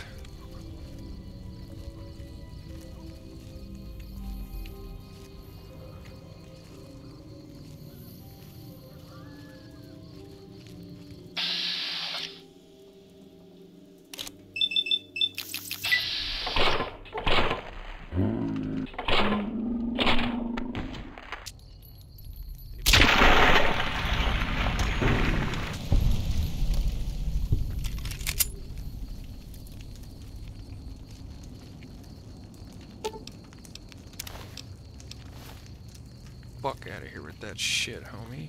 Fuck out of here with that shit, homie.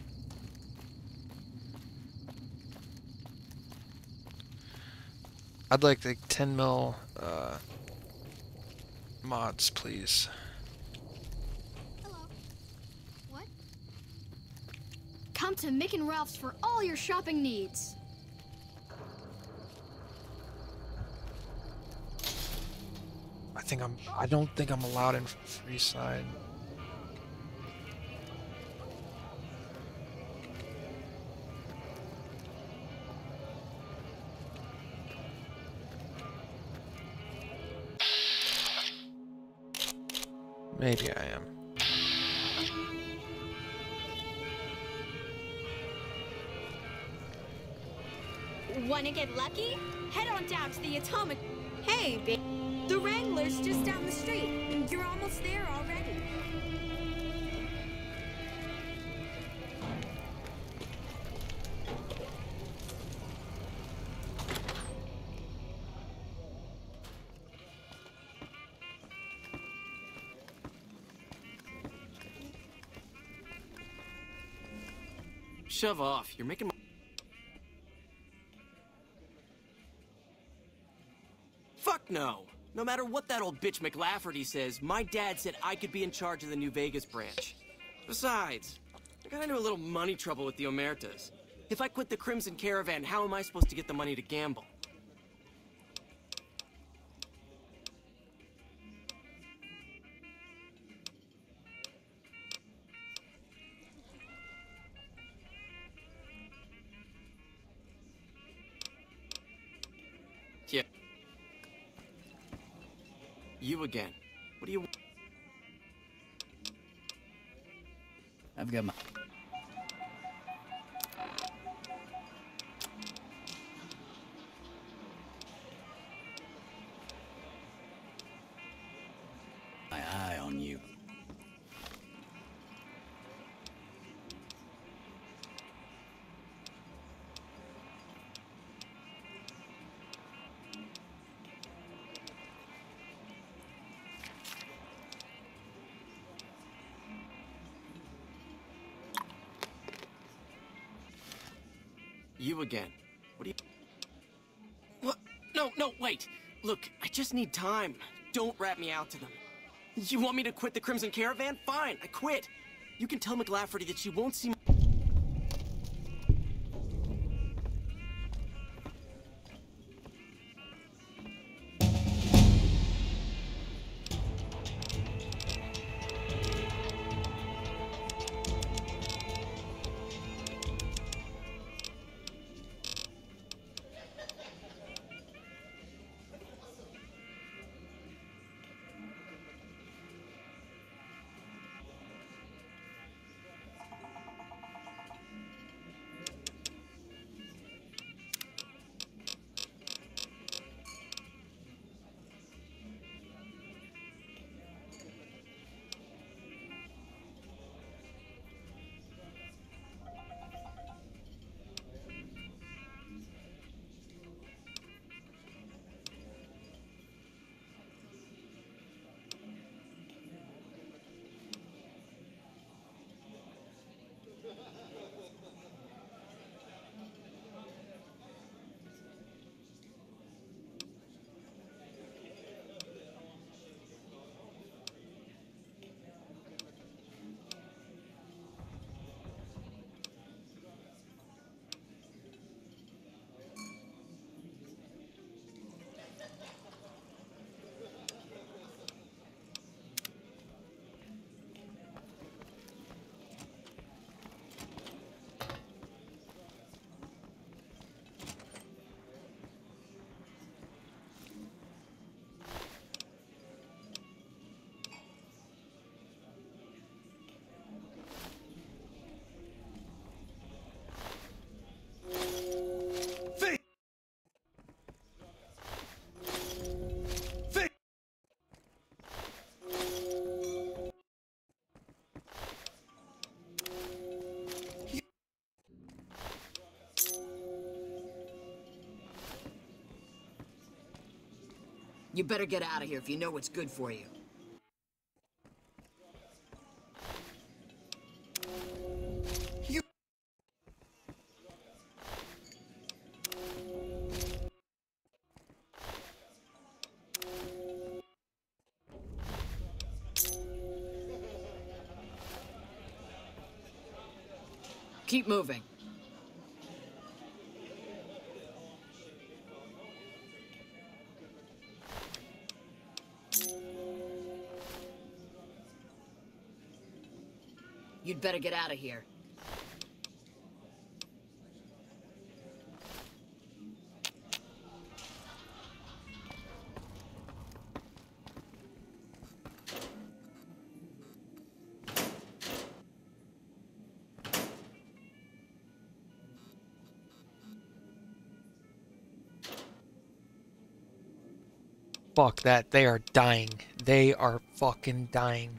I'd like the ten mil uh, mods, please. Hello. What? Come to Mick and Ralph's for all your shopping needs. I think I'm. I don't think I'm allowed in Freeside. Maybe I am. Wanna get lucky? Head on down to the atomic... Hey, babe. The Wrangler's just down the street. You're almost there already. Shove off. You're making my... Fuck no. No matter what that old bitch McLafferty says, my dad said I could be in charge of the New Vegas branch. Besides, I got into a little money trouble with the Omertas. If I quit the Crimson Caravan, how am I supposed to get the money to gamble? Yeah. You again. What do you... I've got my... my eye on you. You again. What do you... What? No, no, wait. Look, I just need time. Don't rat me out to them. You want me to quit the Crimson Caravan? Fine, I quit. You can tell McLafferty that she won't see... You better get out of here if you know what's good for you. You... Keep moving. You'd better get out of here. Fuck that. They are dying. They are fucking dying.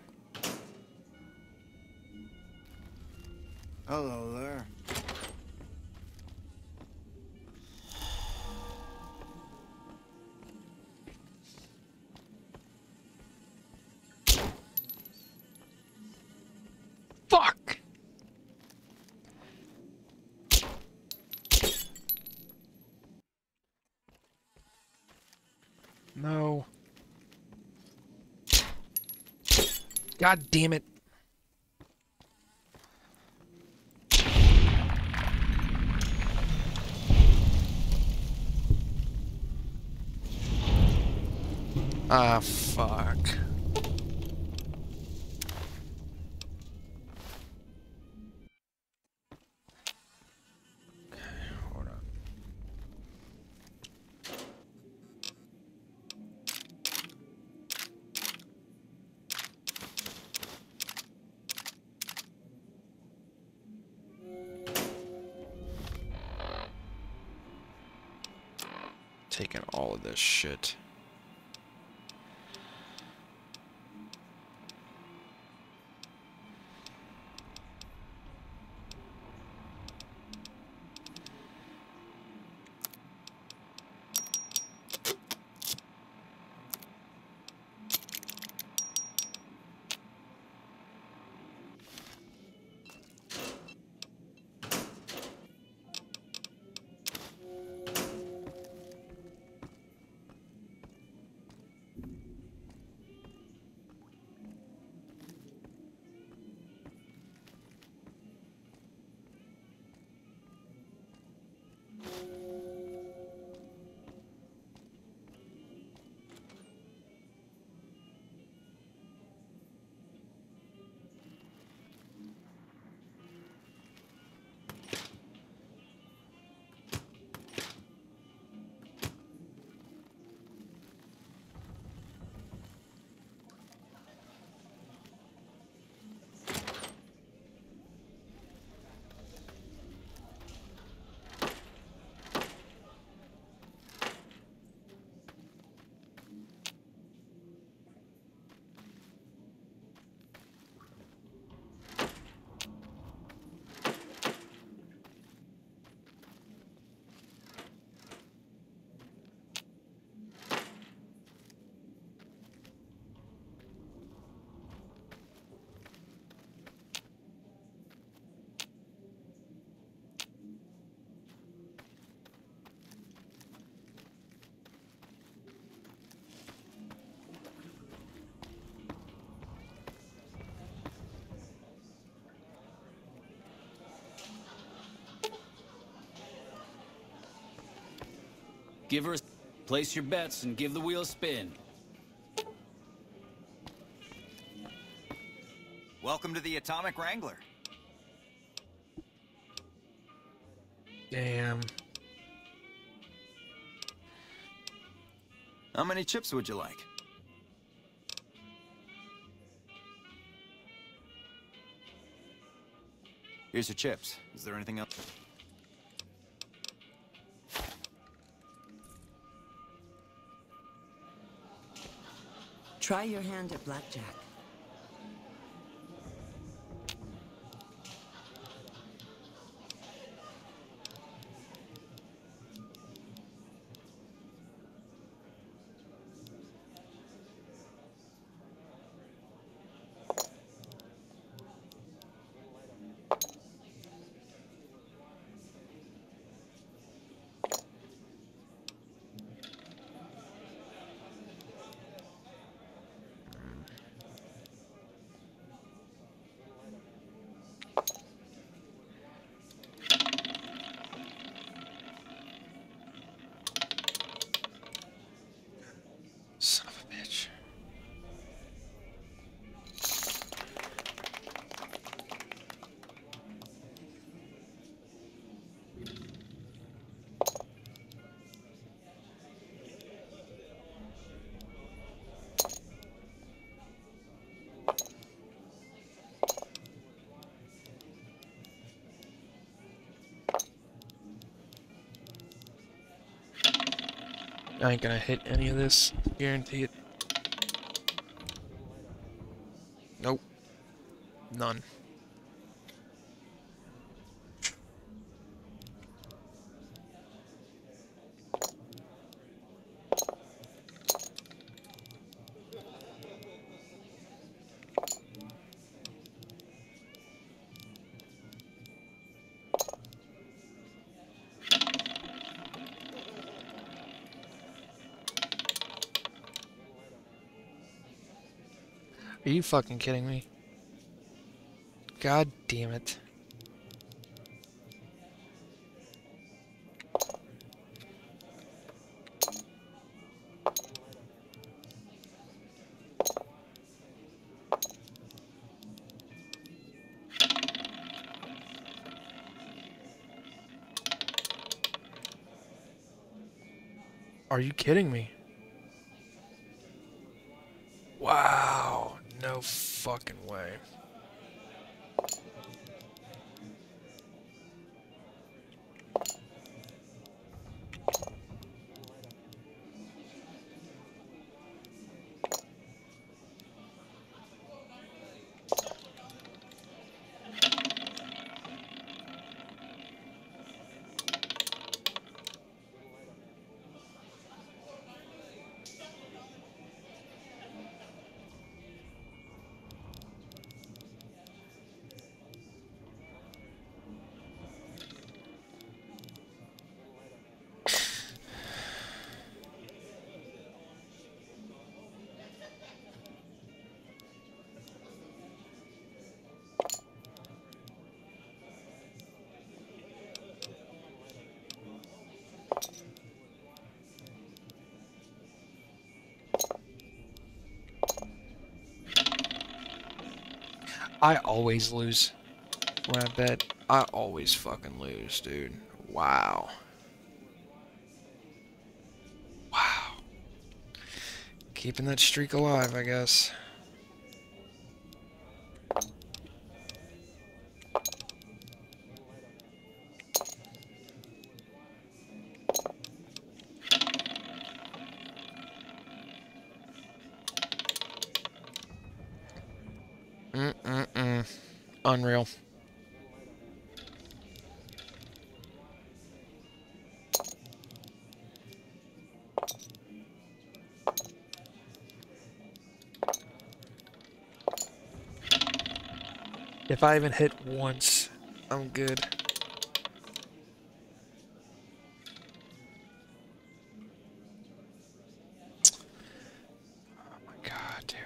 Hello there. Fuck! No. God damn it. Ah, fuck. Hold on. Taking all of this shit. Give her a... Place your bets and give the wheel a spin. Welcome to the Atomic Wrangler. Damn. How many chips would you like? Here's your chips. Is there anything else? Try your hand at blackjack. I ain't gonna hit any of this. Guarantee it. Nope. None. Are you fucking kidding me? God damn it. Are you kidding me? Wow, no fucking way. I always lose when I bet. I always fucking lose, dude. Wow. Wow. Keeping that streak alive, I guess. Mm-mm-mm. Unreal. If I even hit once, I'm good. Oh my god, dude.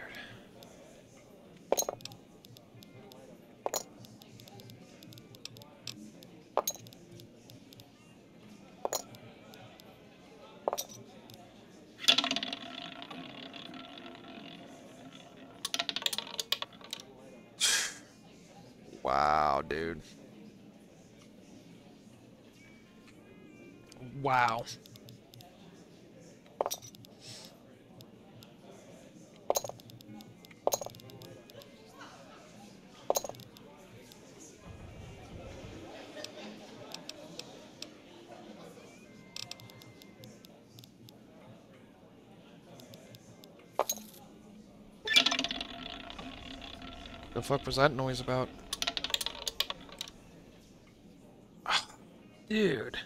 Wow, dude. Wow. The fuck was that noise about? Dude.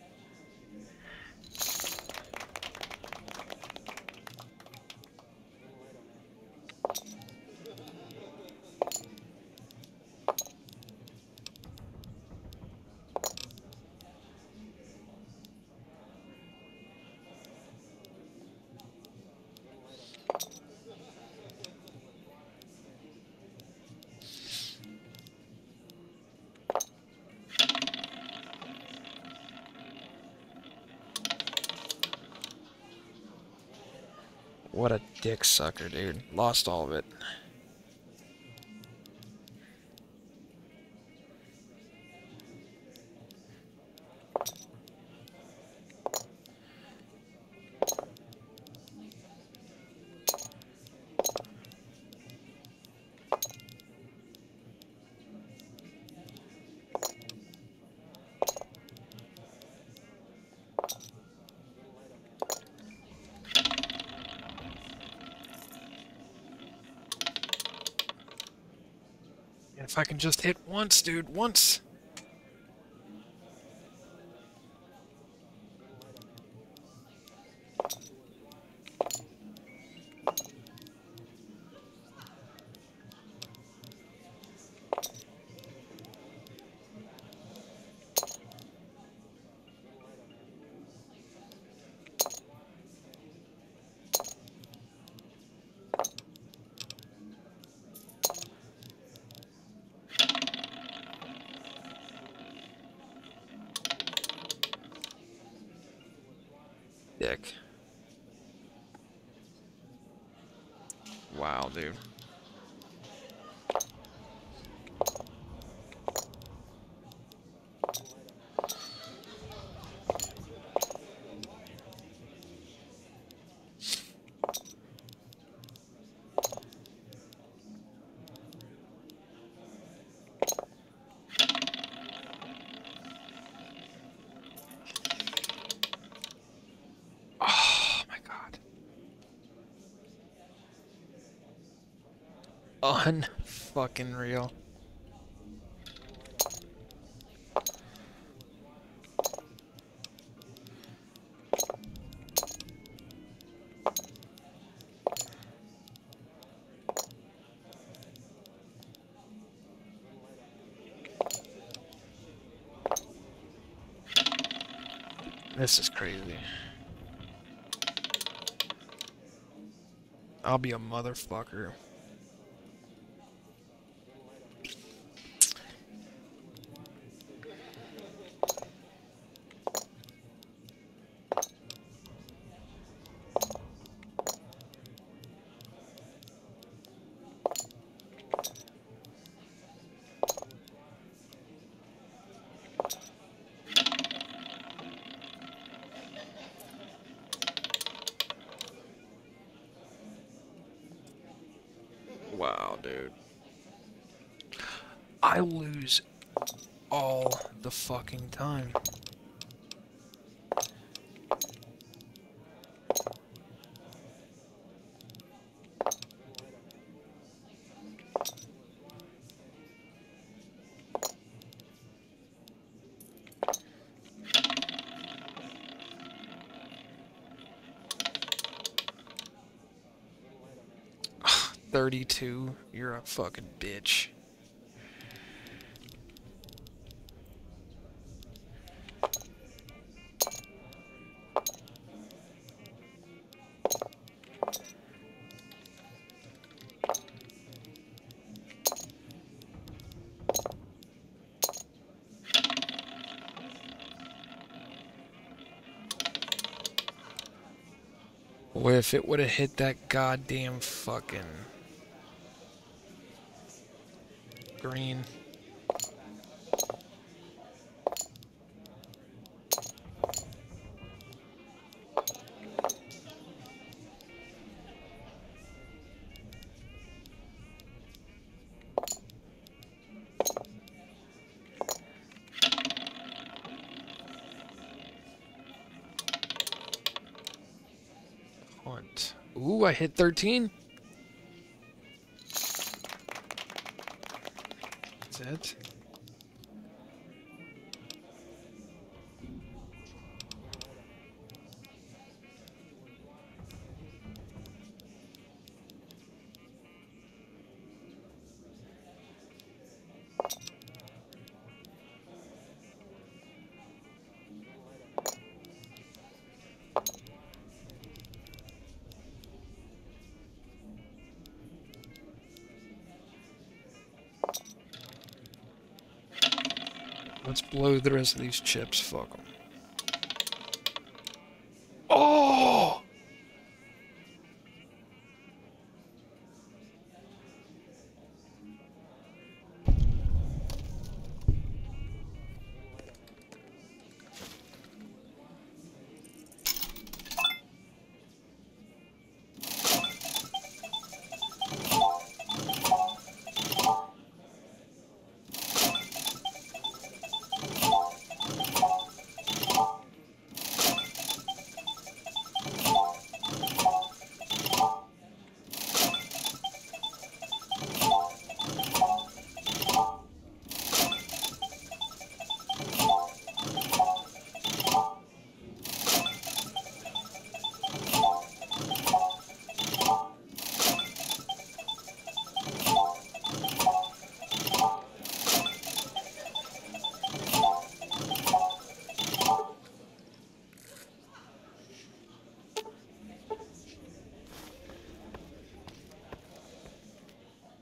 What a dick sucker, dude. Lost all of it. If I can just hit once, dude, once. Dick. Wow, dude. Unfucking real. This is crazy. I'll be a motherfucker. Wow, dude. I lose all the fucking time. thirty-two, you're a fucking bitch. Boy, if it would have hit that goddamn fucking green. Hunt. Ooh, I hit thirteen. It. Let's blow the rest of these chips. Fuck them. Oh!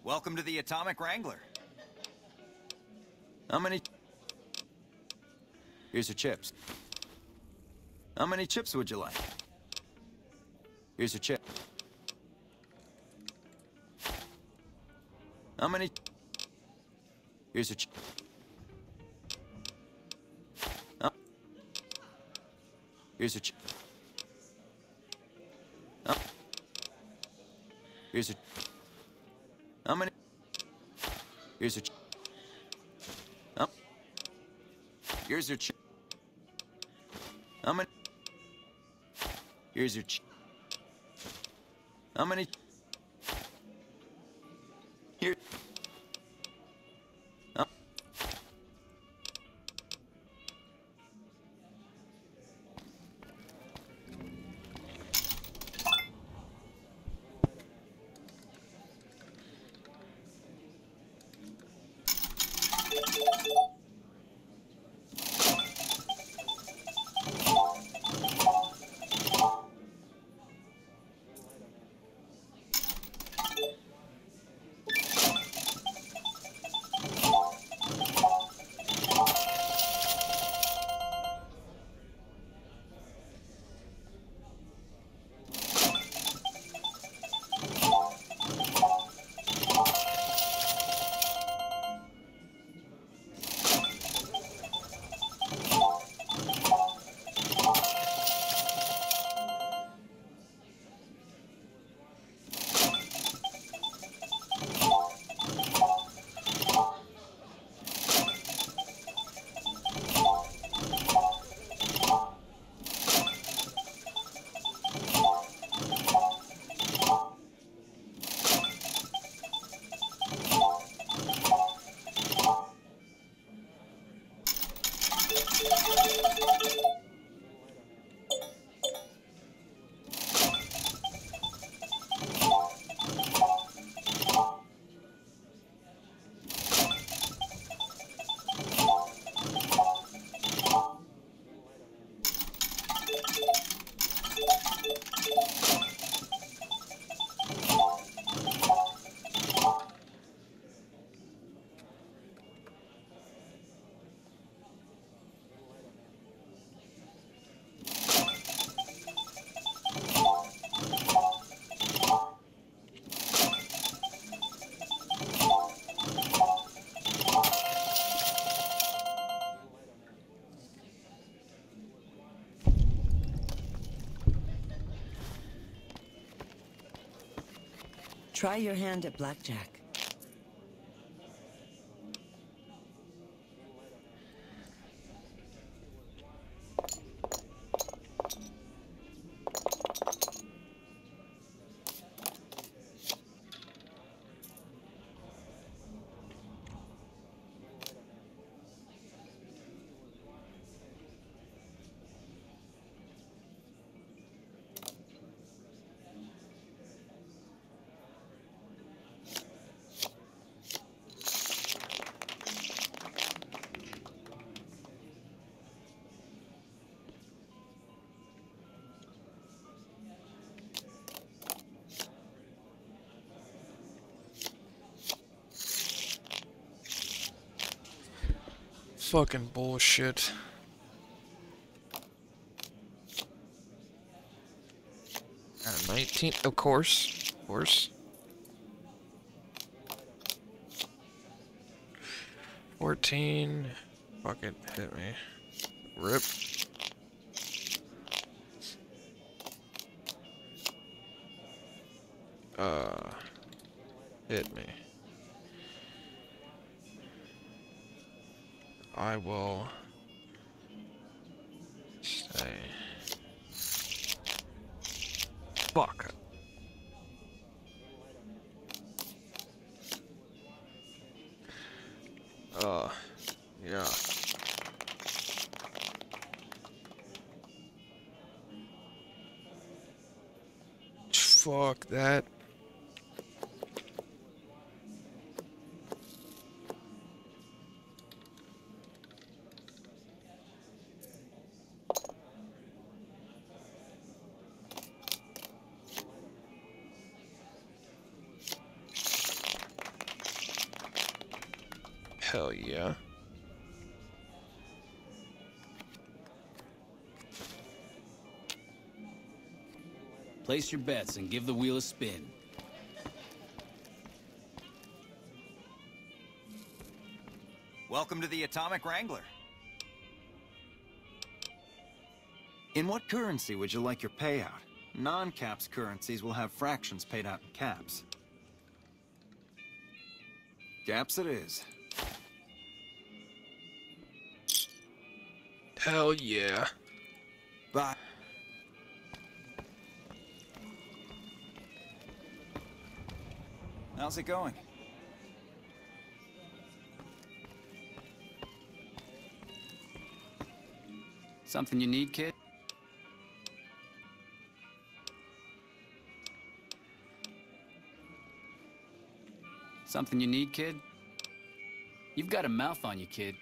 Welcome to the Atomic Wrangler. How many... Here's your chips. How many chips would you like? Here's your chip. How many... Here's your chip. Oh. Here's your chip. Oh. Here's your... How many... Here's your... Oh. Here's your... How many... Here's your... How many... Here... Oh. Try your hand at blackjack. Fucking bullshit. Uh, nineteen, of course, of course. fourteen, fucking hit me. Rip. Uh, hit me. I will say fuck. Uh, yeah. Fuck that. Hell yeah. Place your bets and give the wheel a spin. Welcome to the Atomic Wrangler. In what currency would you like your payout? Non-caps currencies will have fractions paid out in caps. Caps it is. Hell yeah. Bye. How's it going? Something you need, kid? Something you need, kid? You've got a mouth on you, kid.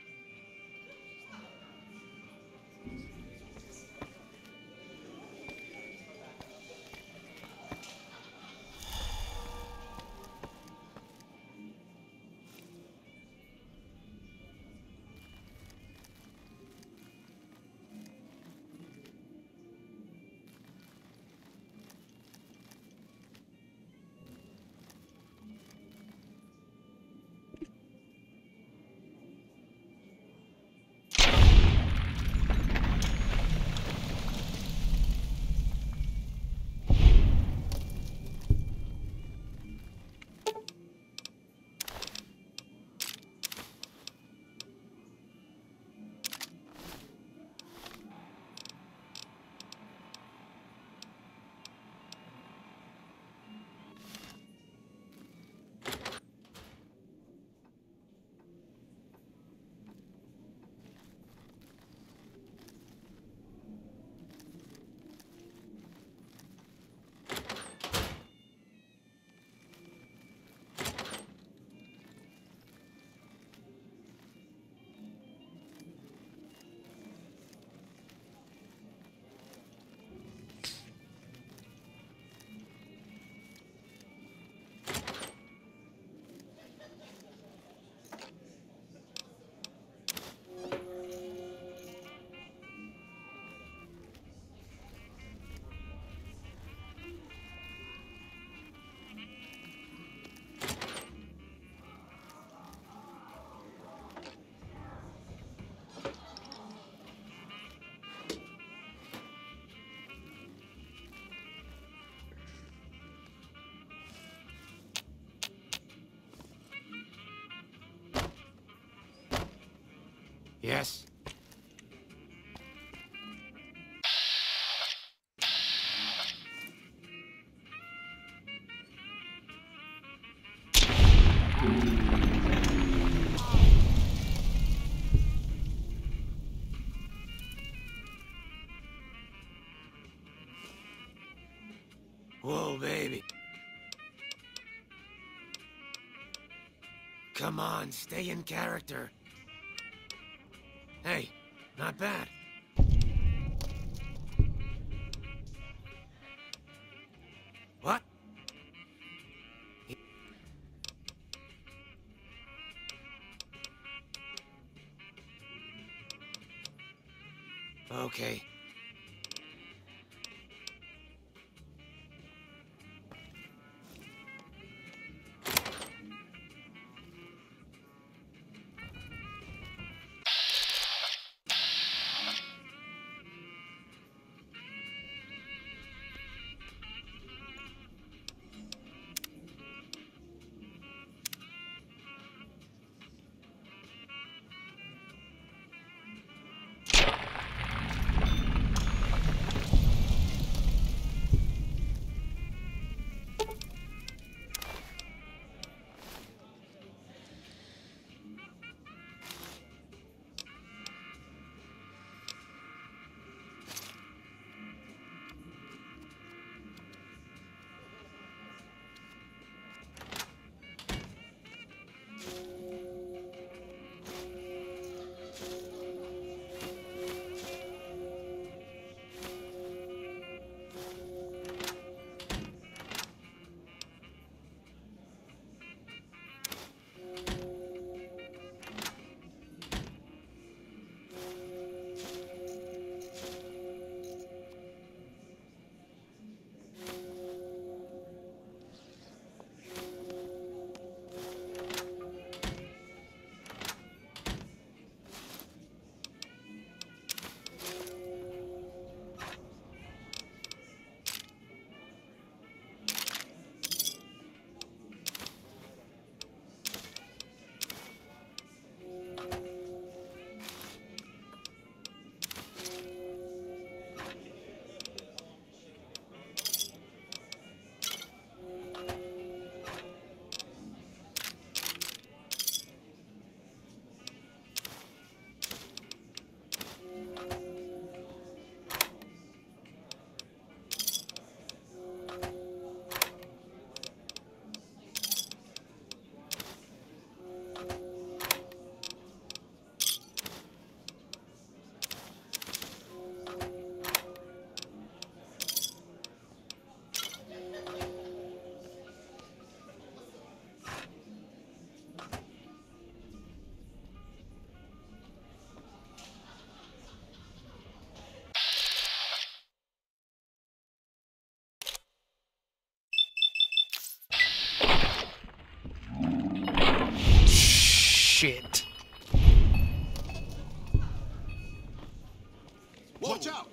Yes? Whoa, baby. Come on, stay in character. Hey, not bad. What? Okay. shit. Watch out!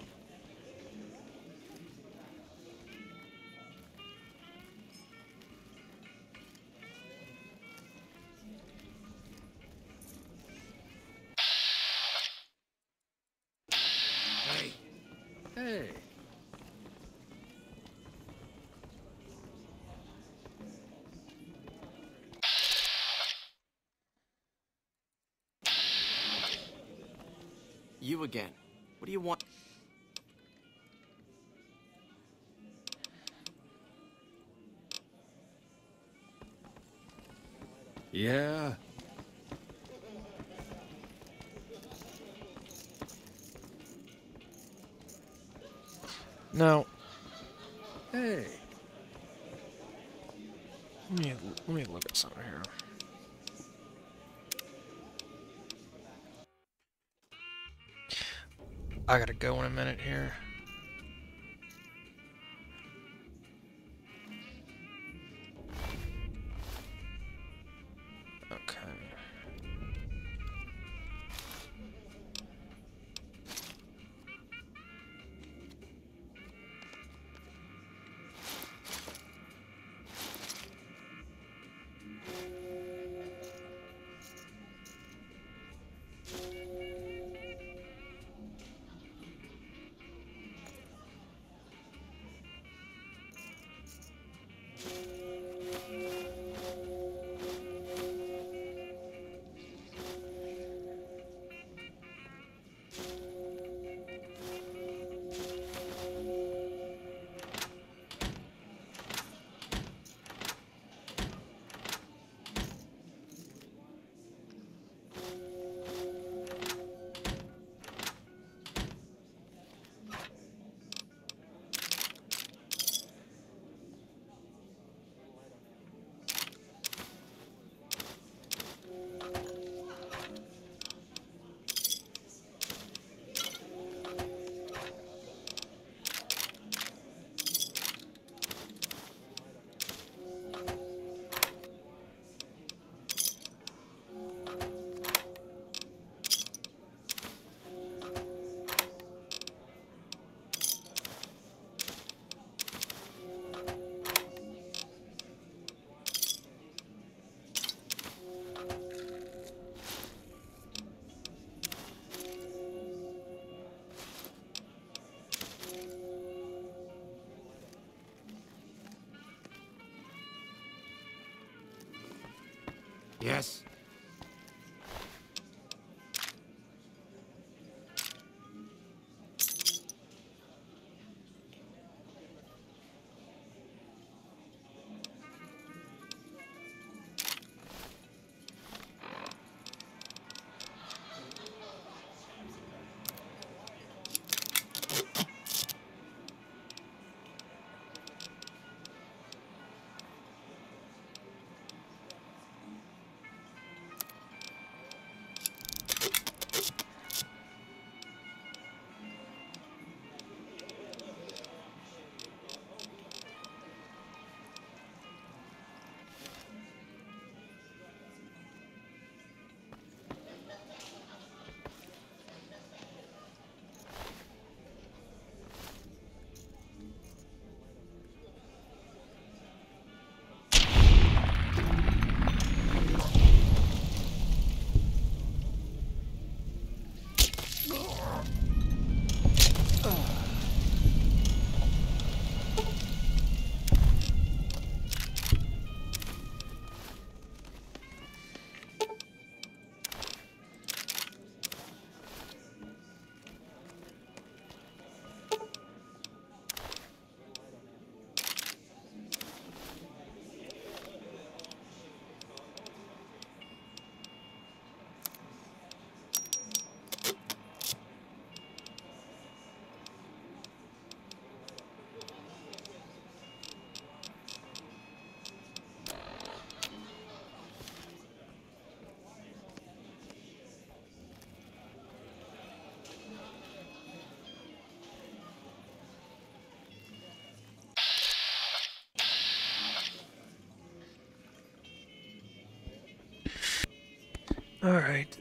Hey. Hey. You again. What do you want? Yeah? No. Hey. Let me, let me look at something here. I gotta go in a minute here. Okay. Yes. Alright.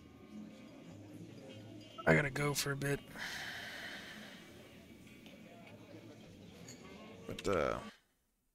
I gotta go for a bit. But, uh...